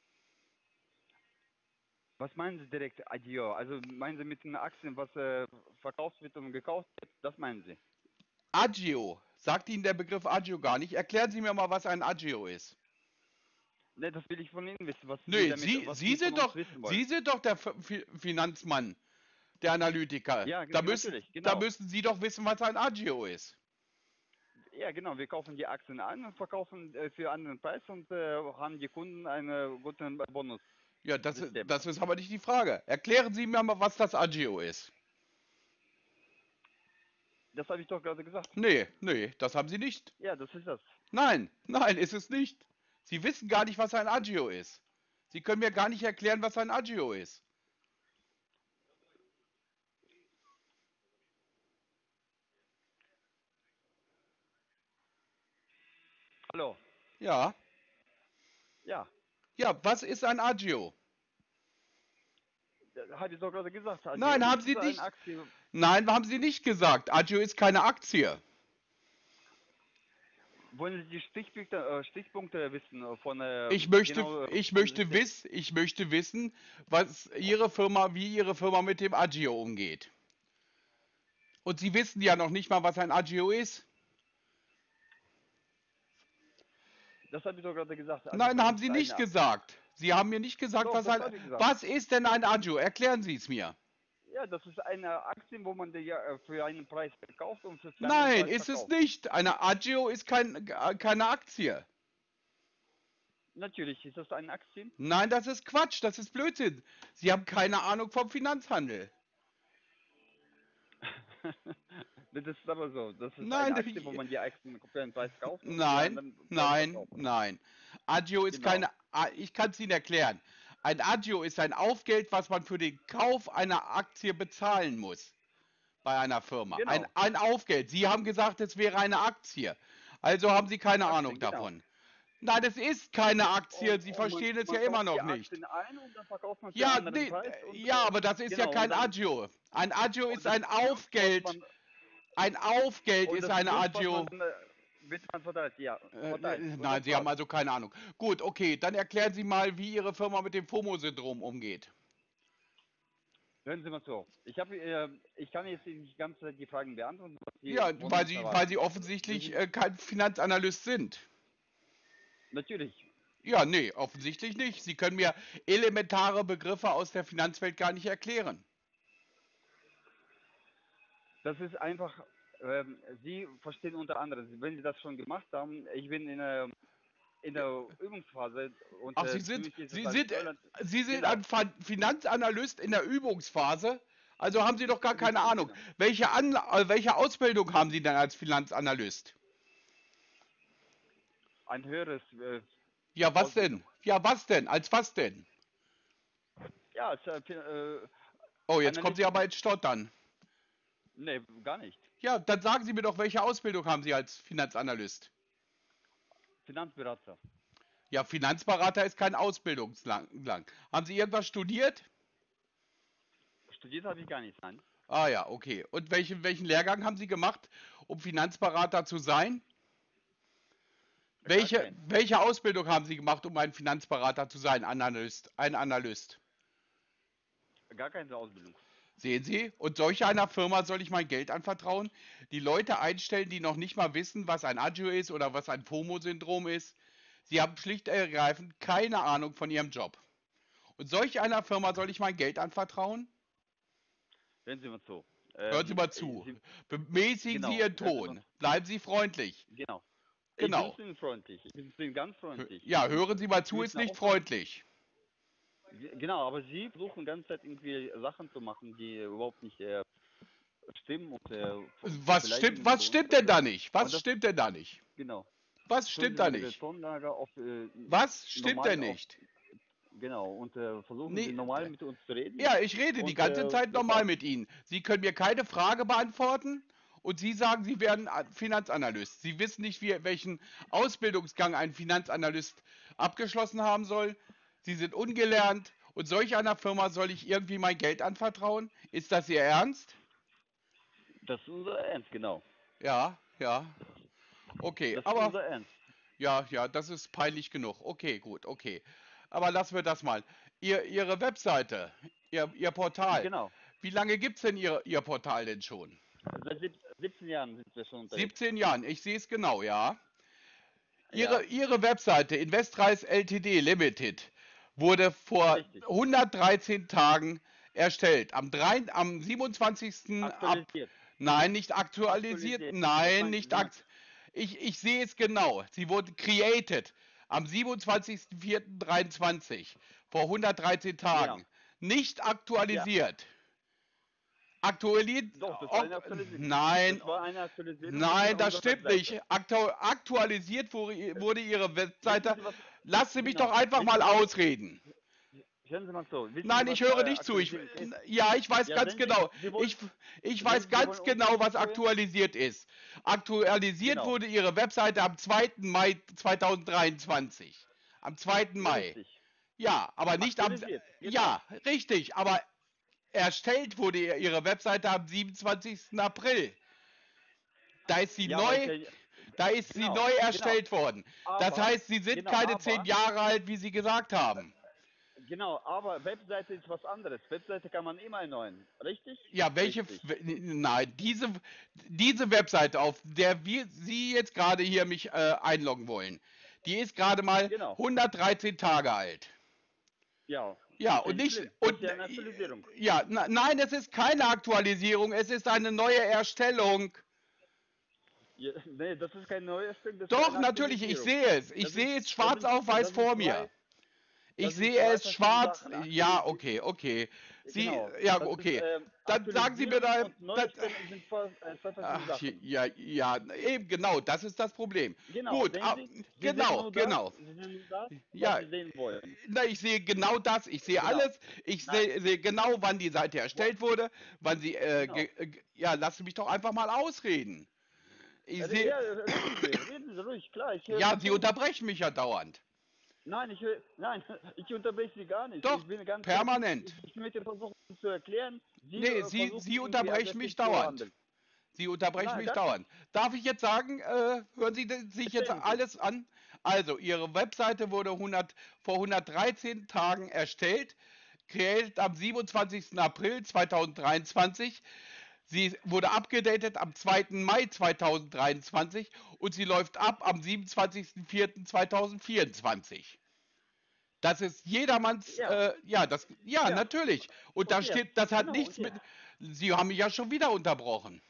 Was meinen Sie direkt Agio? Also meinen Sie mit den Aktien, was verkauft wird und gekauft wird? Das meinen Sie? Agio. Sagt Ihnen der Begriff Agio gar nicht? Erklären Sie mir mal, was ein Agio ist. Ne, das will ich von Ihnen wissen, Nee, was Sie von uns wissen Sie wollen. sind doch der Finanzmann, der Analytiker. Ja, natürlich, Da genau. müssen Sie doch wissen, was ein Agio ist. Ja, genau. Wir kaufen die Aktien an und verkaufen für einen Preis und haben die Kunden einen guten Ja, Bonussystem. das ist aber nicht die Frage. Erklären Sie mir mal, was das Agio ist. Das habe ich doch gerade gesagt. Nee, nee, das haben Sie nicht. Ja, das ist das. Nein, nein, ist es nicht. Sie wissen gar nicht, was ein Agio ist. Sie können mir gar nicht erklären, was ein Agio ist. Hallo. Ja, Ja, ja, was ist ein Agio? habe ich doch gerade gesagt. Agio, Nein, das haben Sie ist eine nicht. Aktie. Nein, haben Sie nicht gesagt. Agio ist keine Aktie. Wollen Sie die Stichpunkte wissen genau von System? Ich möchte wissen, wie Ihre Firma mit dem Agio umgeht. Und Sie wissen ja noch nicht mal, was ein Agio ist. Das habe ich doch gerade gesagt. Also Nein, das haben ist Sie nicht eine. gesagt. Sie haben mir nicht gesagt, Doch, das habe ich gesagt. was ist denn ein Agio? Erklären Sie es mir. Ja, das ist eine Aktie, wo man die ja für einen Preis kauft und für einen Nein, Preis ist es verkauft. nicht. Eine Agio ist keine Aktie. Natürlich ist das eine Aktie. Nein, das ist Quatsch, das ist Blödsinn. Sie haben keine Ahnung vom Finanzhandel. Das ist aber so. Das ist Nein, eine Aktie, wo man die Aktien für einen Preis kauft und für nein, einen Preis nein, verkauft. nein. Agio ist Genau. keine. Ich kann es Ihnen erklären. Ein Agio ist ein Aufgeld, was man für den Kauf einer Aktie bezahlen muss bei einer Firma. Genau. Ein Aufgeld. Sie haben gesagt, es wäre eine Aktie. Also haben Sie keine Ahnung Aktien, genau. davon. Nein, es ist keine Aktie. Sie Und verstehen es ja man immer kauft die noch nicht. Aktien ein und dann verkauft man für Ja, einen anderen Preis und ja, aber das ist ja genau, kein Agio. Ein Agio und ist das ein Plus, was Aufgeld. man Ein Aufgeld und ist das eine Plus, was man Agio. wird man verteilt, ja, verteilt. Und Nein, das Sie haben war's. also keine Ahnung. Gut, okay, dann erklären Sie mal, wie Ihre Firma mit dem FOMO-Syndrom umgeht. Hören Sie mal zu. Ich kann jetzt nicht ganz die Fragen beantworten, was Sie Ja, von uns weil Sie erwarten. Wir offensichtlich sind kein Finanzanalyst sind. natürlich. Ja, nee, offensichtlich nicht. Sie können mir elementare Begriffe aus der Finanzwelt gar nicht erklären. Das ist einfach, Sie verstehen unter anderem, wenn Sie das schon gemacht haben, ich bin in der Übungsphase und Ach, für mich ist es Sie als sind, Irland, Sie sind genau, ein Finanzanalyst in der Übungsphase. Also haben Sie doch gar keine richtig, Ahnung. genau. Welche Ausbildung haben Sie denn als Finanzanalyst? Ein höheres Ja, was Ausbildung. denn? Ja, was denn? Als was denn? Ja, als Oh, jetzt kommen Sie Analysten. aber ins Stottern. Nee, gar nicht. Ja, dann sagen Sie mir doch, welche Ausbildung haben Sie als Finanzanalyst? Finanzberater. Ja, Finanzberater ist kein Ausbildungslang. Haben Sie irgendwas studiert? Studiert habe ich gar nicht, nein. Ah ja, okay. Und welchen Lehrgang haben Sie gemacht, um Finanzberater zu sein? Gar kein. Welche Ausbildung haben Sie gemacht, um ein Finanzberater zu sein? Ein Analyst. Gar keine Ausbildung. Sehen Sie? Und solch einer Firma soll ich mein Geld anvertrauen? Die Leute einstellen, die noch nicht mal wissen, was ein Agio ist oder was ein FOMO-Syndrom ist. Sie haben schlicht und ergreifend keine Ahnung von ihrem Job. Und solch einer Firma soll ich mein Geld anvertrauen? Hören Sie mal zu. Hören Sie mal zu. Sie, Bemäßigen Sie genau, Ihren hören Sie mal Ton. zu. Bleiben Sie freundlich. Genau. Ich bin Genau. zu Ihnen freundlich. Ich bin ganz freundlich. Ja, Und hören Sie mal Sie zu, ist müssen nicht aufhören. freundlich. Genau, aber Sie versuchen die ganze Zeit irgendwie Sachen zu machen, die überhaupt nicht stimmen und Was Beleidigungen stimmt denn da nicht? Aber Was das, stimmt denn da nicht? genau. Was Tun stimmt Sie da Ihre nicht? Tonlage auf Was stimmt normal denn auf, nicht? genau, und versuchen Sie Nee, normal mit uns zu reden ja, ich rede die und ganze Zeit das normal war's. mit Ihnen. Sie können mir keine Frage beantworten und Sie sagen, Sie wären Finanzanalyst. Sie wissen nicht, welchen Ausbildungsgang ein Finanzanalyst abgeschlossen haben soll. Sie sind ungelernt und solch einer Firma soll ich irgendwie mein Geld anvertrauen? Ist das Ihr Ernst? Das ist unser Ernst, genau. Ja, ja. Okay, Das ist aber unser Ernst. ja, ja, das ist peinlich genug. Okay, gut, okay. Aber lassen wir das mal. Ihre Webseite, Ihr Portal. Genau. Wie lange gibt es denn Ihr Portal denn schon? Seit 17 Jahren sind wir schon unterwegs. 17 Jahren, ich sehe es genau, ja. Ja, Ihre Webseite Investreis Ltd Limited wurde vor richtig. 113 Tagen erstellt. Am 27. Aktualisiert. Nein, nicht aktualisiert. Aktualisiert. Nein, nicht Sie meinen, akt. Ich sehe es genau. Sie wurde created am 27.04.23 vor 113 genau. Tagen. Nicht Ja, aktualisiert. Aktualisiert? doch, das war eine Aktualisierung. Nein, Das war eine Aktualisierung nein, das unserer stimmt Webseite. nicht. Aktualisiert wurde Ihre Wissen Webseite. Sie was? Lassen Sie mich doch Genau. einfach Wissen mal Sie was? ausreden. Hören Sie mal zu. Wissen Sie, Nein, ich was höre nicht zu. Aktualisierung ist? Ja, ich weiß Ja, ganz sehen Sie, genau. Sie wollen, Ich sehen weiß Sie, Sie wollen ganz uns genau, was betrügen? aktualisiert ist. Aktualisiert Genau. wurde Ihre Webseite am 2. Mai 2023. Am 2. Mai. Richtig. Ja, aber nicht am. Aktualisiert. Genau. Ja, richtig. Aber erstellt wurde Ihre Webseite am 27. April. Da ist sie Ja, aber ist neu, ja, da ist sie genau, neu genau. erstellt worden. Das Aber, heißt, Sie sind genau, keine 10 Jahre alt, wie Sie gesagt haben. genau, aber Webseite ist was anderes. Webseite kann man immer erneuern. Richtig? Ja, Richtig. nein, diese Webseite, auf der Sie jetzt gerade hier mich einloggen wollen, die ist gerade mal Genau. 113 Tage alt. Ja. Ja, Ist ja und nicht nicht, schlimm. Das ist ja eine Aktualisierung. ja, nein, es ist keine Aktualisierung, es ist eine neue Erstellung. Ja, nee, das ist keine neue Erstellung, das ist Doch, eine natürlich, ich Aktualisierung. sehe es. Ich Das sind, sehe es das schwarz sind, auf weiß das sind vor zwei, mir. Ich das sind sehe zwei es verschiedene schwarz. Sachen. Ja, okay, okay. Sie, Genau. ja, Das ist okay. Dann sagen Sie mir Aktualisierung da, und Neuerstellung sind zwei verschiedene ach, Sachen. ja, ja, eben genau, das ist das Problem. Genau, Gut, sehen Sie? Sie sehen genau, nur das, genau. Sie sehen nur das, was Ja, Sie sehen wollen. na, ich sehe genau das, ich sehe Genau. alles, ich Nein, sehe genau, wann die Seite wo- erstellt wurde, wann sie, genau. ja, lassen Sie mich doch einfach mal ausreden. Ich sehe, Ja, reden Sie ruhig, klar, ich höre ja, Ihnen Sie zu. unterbrechen mich ja dauernd. Nein, ich unterbreche Sie gar nicht. Doch, Ich bin ganz ehrlich, permanent. ich möchte versuchen zu erklären, Sie Nee, versuchen Sie irgendwie unterbrechen mich aggressiv zu dauernd. handeln. Sie unterbrechen Nein, mich gar nicht. dauernd. Darf ich jetzt sagen, hören Sie sich jetzt Erzählen Sie. alles an? Also, Ihre Webseite wurde vor 113 Tagen erstellt, created am 27. April 2023. Sie wurde abgedatet am 2. Mai 2023 und sie läuft ab am 27.04.2024. Das ist jedermanns, Ja, ja, ja, natürlich. Und da okay, steht, das hat genau, und nichts mit, jetzt? Sie haben mich ja schon wieder unterbrochen.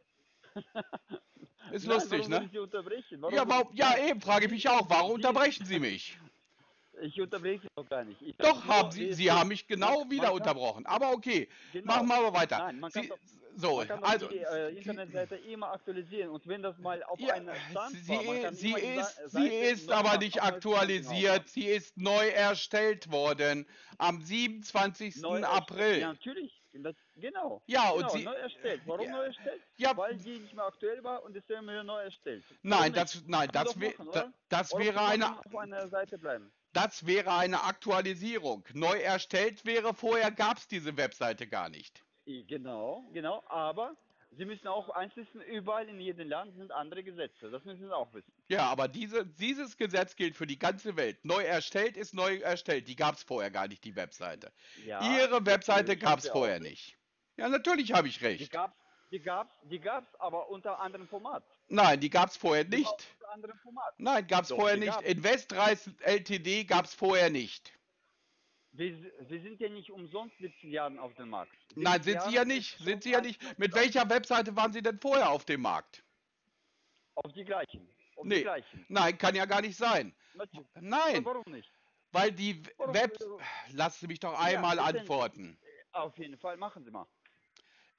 Ist Nein, lustig, warum soll ne? ich Sie unterbrechen? Ja, ja, Nein, eben, frage ich mich auch. Warum Sie, unterbrechen Sie mich? ich unterbreche Sie doch gar nicht. Ich sage Doch, nur, wie es Sie ist. haben mich genau wieder Man kann, unterbrochen. Aber okay, machen genau, wir mal weiter. nein, So, man kann doch also, die Internetseite immer aktualisieren und wenn das mal auf ja, einen Stand war, man kann immer die sie Seite ist neu aber machen, nicht auf neues Stand aktualisiert. aufmachen. Sie ist neu erstellt worden am Neu 27. erstellt, ja April. natürlich, genau, Ja, und genau, Sie, neu erstellt. Warum ja, neu erstellt? ja, Weil die nicht mehr aktuell war und deswegen wieder neu erstellt. Warum nein, nicht? nein, Kann man doch machen, oder? das Warum wäre soll man immer auf einer Seite bleiben? das wäre eine Aktualisierung. Neu erstellt wäre, vorher gab es diese Webseite gar nicht. Genau, genau, aber Sie müssen auch eins wissen, überall in jedem Land sind andere Gesetze. Das müssen Sie auch wissen. Ja, aber dieses Gesetz gilt für die ganze Welt. Neu erstellt ist neu erstellt. Die gab es vorher gar nicht, die Webseite. Ja, Ihre Webseite natürlich haben gab es Sie auch vorher recht. nicht. Ja, natürlich habe ich Die recht. gab's, die gab's aber unter anderem Format. Nein, die gab es vorher Die war nicht. unter anderem Format. Nein, gab es Doch, vorher die nicht. gab's. Investreis Ltd gab es vorher nicht. Wir sind ja nicht umsonst 17 Jahre auf dem Markt. Nein, 17 sind sie Jahre ja ist nicht. schon Sind sie ja ein nicht. großer Mit Zeit. welcher Webseite waren Sie denn vorher auf dem Markt? Auf die gleichen. Auf die Nee. gleichen. Nein, kann ja gar nicht sein. Natürlich. Nein, Warum nicht? weil die Warum? Web. Lassen Sie mich doch Ja, einmal erzählen Sie. antworten. Auf jeden Fall, machen Sie mal.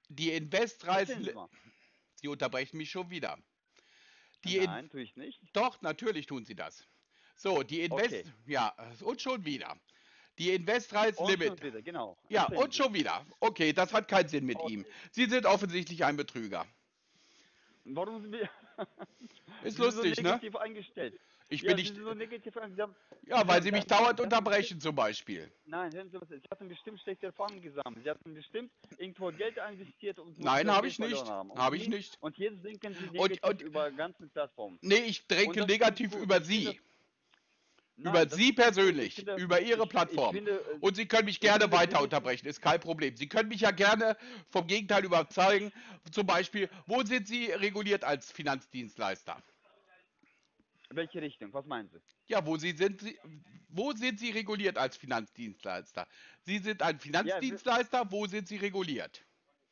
Die Erzählen Sie Investreise, mal. Sie unterbrechen mich schon wieder. Die In Nein, tue ich nicht. Doch, natürlich tun Sie das. So, Okay. ja, und schon wieder. Die Investreise Und Limit. schon wieder, genau. Ja, Erzählen und Sie. schon wieder. Okay, das hat keinen Sinn mit ihm. Okay. Sie sind offensichtlich ein Betrüger. Warum sind wir... Ist Sie sind so lustig, ne? negativ eingestellt. Ich bin Ja, Sie nicht. sind so negativ eingestellt. Ja, weil Sie mich dauernd unterbrechen, zum Beispiel. Nein, hören Sie was, Sie hatten bestimmt schlechte Erfahrungen gesammelt. Sie hatten bestimmt irgendwo Geld investiert und mussten Nein, das habe Geld ich verloren nicht. haben. Habe ich nicht. Und jetzt denken Sie Und, negativ und über ganzen Plattformen. nee, ich Und denke das ist nicht negativ gut. über Ich finde das, Sie. Über nein, das Sie ist nicht gut. Ich persönlich, finde, über Ihre ich Plattform. finde, Und Sie können mich ich gerne finde, Sie weiter müssen, unterbrechen, ist kein Problem. Sie können mich ja gerne vom Gegenteil überzeugen. Zum Beispiel, wo sind Sie reguliert als Finanzdienstleister? welche Richtung? Was meinen Sie? Ja, wo sind Sie reguliert als Finanzdienstleister? Sie sind ein Ja, Finanzdienstleister, wo sind Sie reguliert?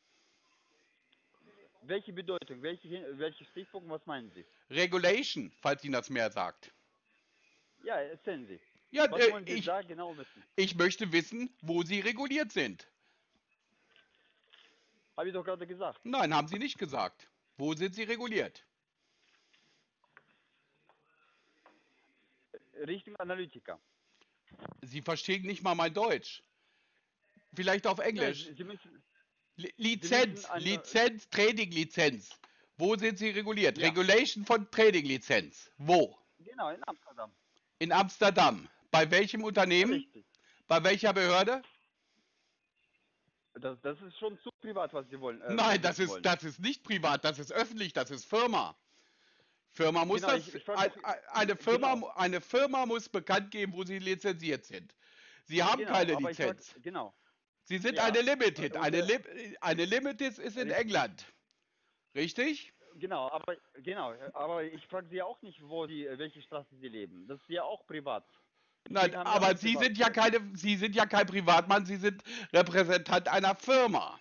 welche Bedeutung? Welche Stichpunkte? Was meinen Sie? Regulation, falls Ihnen das mehr sagt. Ja, erzählen Sie. Ja, Was wollen Sie da genau wissen? ich möchte wissen, wo Sie reguliert sind. Habe ich doch gerade gesagt. Nein, haben Sie nicht gesagt. Wo sind Sie reguliert? Richtung Analytiker. Sie verstehen nicht mal mein Deutsch. Vielleicht auf Ja, Englisch. Sie müssen Lizenz, Trading-Lizenz. Wo sind Sie reguliert? ja, Regulation von Trading-Lizenz. Wo? genau, in Amsterdam. In Amsterdam. Bei welchem Unternehmen? Richtig. Bei welcher Behörde? Das ist schon zu privat, was Sie wollen, Nein, wissen wollen. das ist nicht privat, das ist öffentlich, das ist Firma. Firma muss Genau, das, ich frage doch, genau, eine Firma muss bekannt geben, wo sie lizenziert sind. Sie haben genau, keine aber ich frage, Lizenz. genau, Sie sind ja, eine Limited. und Eine Limited ist in richtig, England. Richtig? genau, aber ich frage Sie auch nicht, welche Straße Sie leben. Das ist ja auch privat. Nein, Deswegen haben wir aber auch Privatsphäre. Sie sind ja kein Privatmann, Sie sind Repräsentant einer Firma.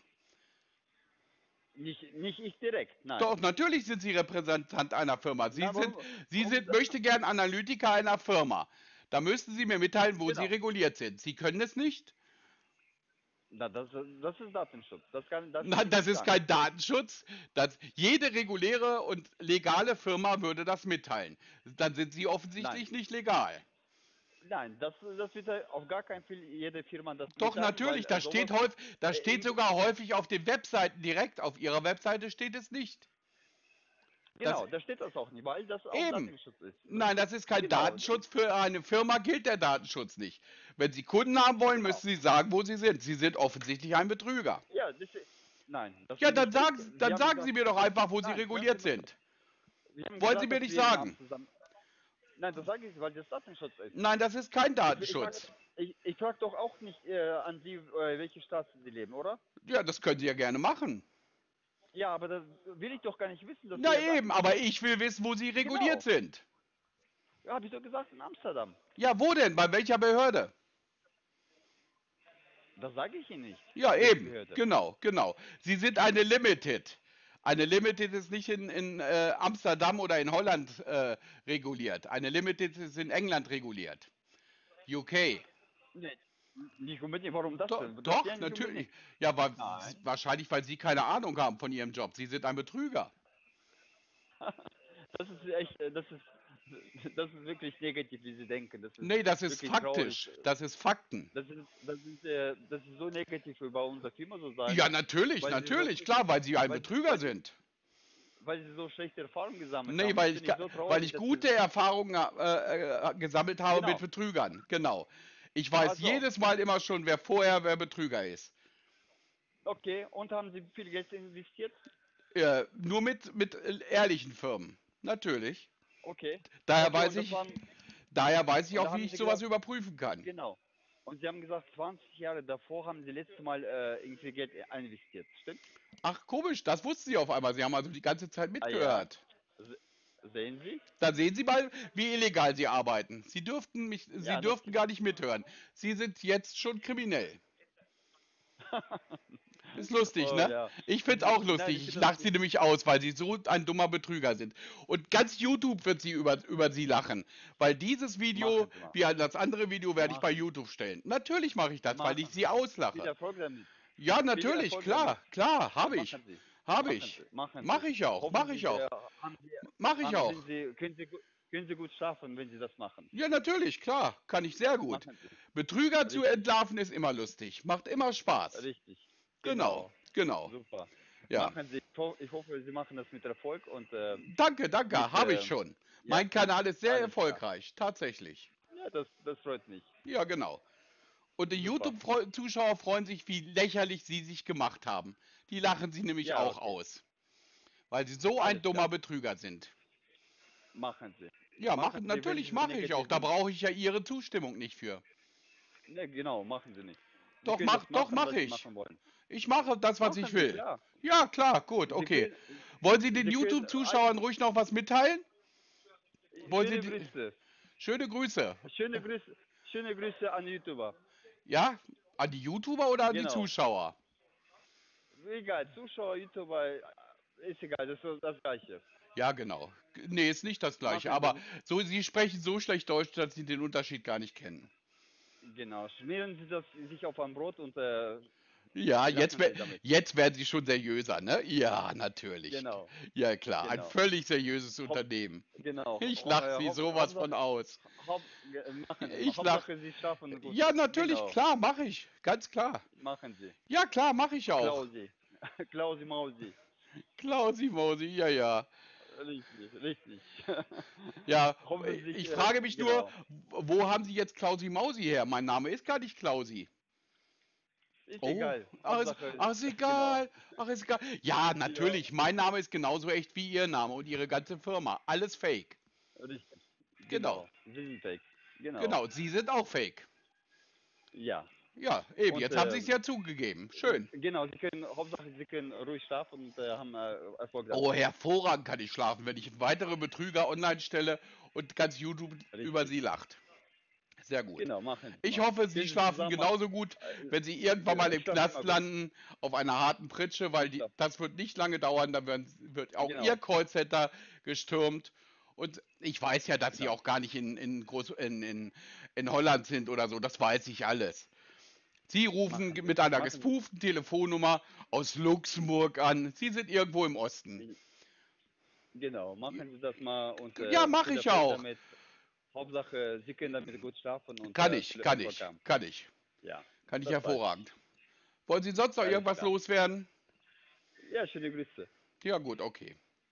Nicht ich direkt, nein. Doch, natürlich sind Sie Repräsentant einer Firma. Na, Sie warum, sind, möchte gern Analytiker einer Firma. Da müssten Sie mir mitteilen, wo Sie genau. reguliert sind. Sie können es nicht? Na, das ist Datenschutz. Das kann Nein, ich das nicht ist sagen. kein Datenschutz. Jede reguläre und legale Firma würde das mitteilen. Dann sind Sie Nein, offensichtlich nicht legal. nein, das wird auf gar keinen Fall jede Firma das Doch, mitteilen, natürlich, weil sowas, das steht irgendwo, sogar häufig auf den Webseiten direkt. Auf Ihrer Webseite steht es nicht. Das, genau, da steht das auch nicht, weil das auch eben. Datenschutz ist. Nein, das ist kein Genau, Datenschutz. Für eine Firma gilt der Datenschutz nicht. Wenn Sie Kunden haben wollen, genau. müssen Sie sagen, wo Sie sind. Sie sind offensichtlich ein Betrüger. Ja, nein, das Ja, bin nicht ich. Sie dann haben sagen Sie gesagt, mir doch einfach, wo Sie nein, hören reguliert Sie mal, sind. Sie haben Wollen Sie gesagt, mir dass nicht wir in sagen? Amsterdam. Nein, das sage ich, weil das Datenschutz ist. Nein, das ist kein Ich frage Datenschutz. ich frag doch auch nicht an Sie, welche Straße Sie leben, oder? Ja, das können Sie ja gerne machen. Ja, aber das will ich doch gar nicht wissen, das ist Na ja eben, Datenschutz. aber ich will wissen, wo Sie reguliert Genau. sind. Ja, habe ich doch gesagt, in Amsterdam. Ja, wo denn? Bei welcher Behörde? Das sage ich Ihnen nicht. Ja, Welche eben. Behörde? Genau. Sie sind eine Limited. Eine Limited ist nicht in Amsterdam oder in Holland reguliert. Eine Limited ist in England reguliert. UK. Nee, nicht unbedingt. Warum das denn? Das Doch, ja nicht natürlich. unbedingt. Ja, Nein. wahrscheinlich, weil Sie keine Ahnung haben von Ihrem Job. Sie sind ein Betrüger. Das ist echt, das ist wirklich negativ, wie Sie denken. Das ist Nee, das ist wirklich traurig. faktisch. Das ist Fakten. Das ist so negativ über unsere Firma so sagen, Ja, natürlich, weil Sie so, klar, weil Sie ein weil, Betrüger weil, sind. weil Sie so schlechte Erfahrungen gesammelt Nee, haben. Das finde ich so weil traurig, ich dass Sie, gute Erfahrungen gesammelt habe mit genau. Betrügern. Genau. Ich weiß Also, jedes Mal immer schon, wer Betrüger ist. okay. Und haben Sie viel Geld investiert? Nur mit ehrlichen Firmen. Natürlich. Okay. Daher Okay, weiß ich, und da auch, wie haben ich Sie sowas gesagt, überprüfen kann. genau. Und Sie haben gesagt, 20 Jahre davor haben Sie letztes Mal irgendwie Geld investiert. Stimmt? Ach, komisch, das wussten Sie auf einmal. Sie haben also die ganze Zeit Ah ja. mitgehört. Sehen Sie? Dann sehen Sie mal, wie illegal Sie arbeiten. Sie Ja, dürften gar nicht mithören. Sie sind jetzt schon kriminell. Ist lustig, oh ne? ja. Ich find's auch Nein, lustig. ich Ich finde lach sie nämlich aus, weil sie so ein dummer Betrüger sind. Und ganz YouTube wird sie über sie lachen. Weil dieses Video, machen Sie mal. wie das andere Video, werde ich bei Machen, YouTube stellen. Natürlich mache ich das, weil ich machen. sie auslache. Viel Erfolg damit. Ja, Viel natürlich, Erfolg damit. klar, habe ich. Machen Sie. Habe Machen ich. Sie. Machen Sie. Mache ich auch, mache ich Hoffentlich auch. Mache ich auch. können Sie gut schlafen, wenn Sie das machen. Ja, natürlich, klar, kann ich sehr gut. Machen Sie. Betrüger zu Richtig. entlarven ist immer lustig, macht immer Spaß. Richtig. Genau, Genau. genau. Super. Ja, Machen Sie. Ich hoffe, Sie machen das mit Erfolg und danke, mit, habe ich schon. ja, Mein Kanal ist sehr alles klar. erfolgreich, tatsächlich. Ja, das freut mich. Ja, genau. Und die Super. YouTube-Zuschauer freuen sich, wie lächerlich sie sich gemacht haben. Die lachen sie nämlich Ja, auch okay. aus, weil sie so ein Alles dummer klar. Betrüger sind. Machen Sie. Ja, Machen Sie, wenn natürlich Sie so mache ich auch. negativ Da sind. brauche ich ja Ihre Zustimmung nicht für. Ne, genau, machen Sie nicht. Sie können das Doch machen, was mache Sie ich. machen wollen. Ich mache das, was ich Machen Sie, will. klar. Ja, klar, gut, Sie okay. können, Wollen Sie den Sie können alles. YouTube-Zuschauern ruhig noch was mitteilen? Wollen Sie Schöne die... Grüße. Schöne Grüße. Schöne Grüße an YouTuber. Ja? An die YouTuber oder an die Genau. Zuschauer? Egal, Zuschauer, YouTuber, ist egal, das ist das Gleiche. Ja, genau. Nee, ist nicht das gleiche, Machen aber Sie, so, Sie sprechen so schlecht Deutsch, dass Sie den Unterschied gar nicht kennen. genau, schmieren Sie das sich auf ein Brot und Ja, lachen Sie damit. jetzt werden Sie schon seriöser, ne? Ja, natürlich. Genau, Ja, klar. Ein genau. völlig seriöses Haupt, Unternehmen. genau. Ich lache Sie sowas von Hauptsache, aus. machen Sie mal. Ich lach. Hauptsache, Sie schaffen gut. Ja, natürlich, Genau, klar, mache ich. Ganz klar. machen Sie. Ja, klar, mache ich auch. Klausi. Klausi Mausi. Klausi Mausi, ja, ja. Richtig, richtig. Ja, Hoffen Sie sich, ich frage mich nur, genau. wo haben Sie jetzt Klausi Mausi her? Mein Name ist gar nicht Klausi. Ist Oh, egal. Hauptsache, ach, ist genau. egal. Ach, ist egal. Ja, Ja, natürlich. Mein Name ist genauso echt wie Ihr Name und Ihre ganze Firma. Alles fake. richtig. Genau. Genau. Sie sind fake. Genau. Genau. Sie sind auch fake. Ja. Ja, eben. Und Jetzt haben Sie es ja zugegeben. Schön. genau, Hauptsache Sie können ruhig schlafen und haben Erfolg Oh, damit. hervorragend kann ich schlafen, wenn ich weitere Betrüger online stelle und ganz YouTube über Richtig. sie lacht. Sehr gut. Genau, machen Sie Ich mal. hoffe, Sie Können Sie schlafen zusammen, genauso gut, wenn Sie irgendwann mal ich im schlafe Knast immer gut. landen, auf einer harten Pritsche, weil Ich schlafe. das wird nicht lange dauern, dann wird auch Ihr Genau, Callcenter gestürmt. Und ich weiß ja, dass Sie genau. auch gar nicht in Holland sind oder so, das weiß ich alles. Sie rufen Machen Sie. mit einer Machen gespooften Telefonnummer aus Luxemburg an. Sie sind irgendwo im Osten. Sie. Genau, machen Sie das mal und Ja, mache viel ich Erfolg auch. damit. Hauptsache, Sie können damit gut schlafen und Kann ich, viel kann Erfolg ich, haben. kann ich. Ja, Kann ich das weiß ich. hervorragend. Wollen Sie sonst noch Alles irgendwas klar. loswerden? Ja, schöne Grüße. Ja, gut, okay.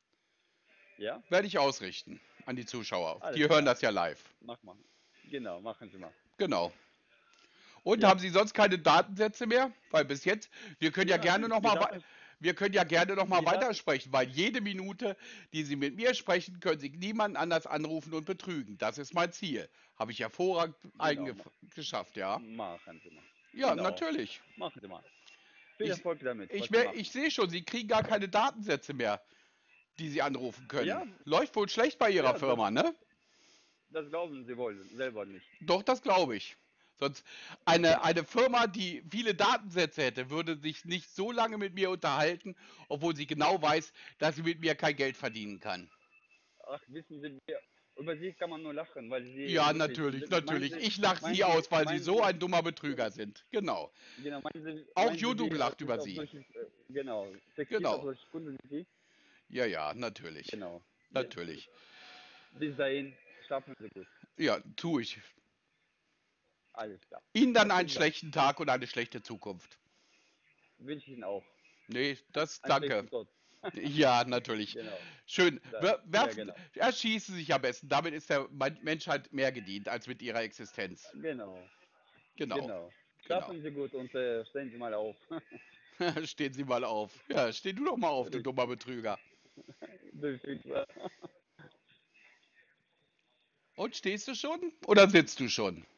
Ja, Werde ich ausrichten an die Zuschauer. alles Die hören klar. das ja live. Mach mal. Genau, machen Sie mal. Genau. Und Ja, haben Sie sonst keine Datensätze mehr? Weil bis jetzt, wir können ja ja, gerne noch die mal, Daten, wir können ja gerne noch mal die Daten, weitersprechen, weil jede Minute, die Sie mit mir sprechen, können Sie niemanden anders anrufen und betrügen. Das ist mein Ziel. Habe ich hervorragend genau, geschafft, ja. machen Sie mal. Ja, Genau, natürlich. machen Sie mal. Viel Ich, Erfolg damit, was Sie ich machen. sehe schon, Sie kriegen gar keine Datensätze mehr, die Sie anrufen können. Ja, Läuft wohl schlecht bei Ihrer ja, Firma, ne? das glauben Sie wohl selber nicht. Doch, das glaube ich. Sonst Genau. eine Firma, die viele Datensätze hätte, würde sich nicht so lange mit mir unterhalten, obwohl sie genau weiß, dass sie mit mir kein Geld verdienen kann. Ach, wissen Sie, über Sie kann man nur lachen, weil Sie Ja, wirklich, natürlich, natürlich. Ich lache sie meinen aus, weil sie meinen so Sie, ein dummer Betrüger sind. Genau. genau, Auch meinen Sie, YouTube wie lacht fixiert über auf sie. solche, genau, fixiert auf Genau. solche Kunden wie Sie? Ja, ja, natürlich. Genau. Ja. Natürlich. Bis dahin, schlafen Sie gut. Ja, tue ich. Alles klar. Ihnen dann einen Herzlichen Dank. schlechten Tag und eine schlechte Zukunft. Wünsche ich Ihnen auch. Nee, das Einen danke. schlechten Tod. Ja, natürlich. Genau. Schön. Ja, genau. Erschießen Sie sich am besten. Damit ist der Menschheit mehr gedient als mit ihrer Existenz. Genau. Genau, Genau. genau. Schlafen Sie gut und stehen Sie mal auf. Stehen Sie mal auf. Ja, steh du doch mal auf, du Richtig. dummer Betrüger. Definitiv. Und stehst du schon? Oder sitzt du schon?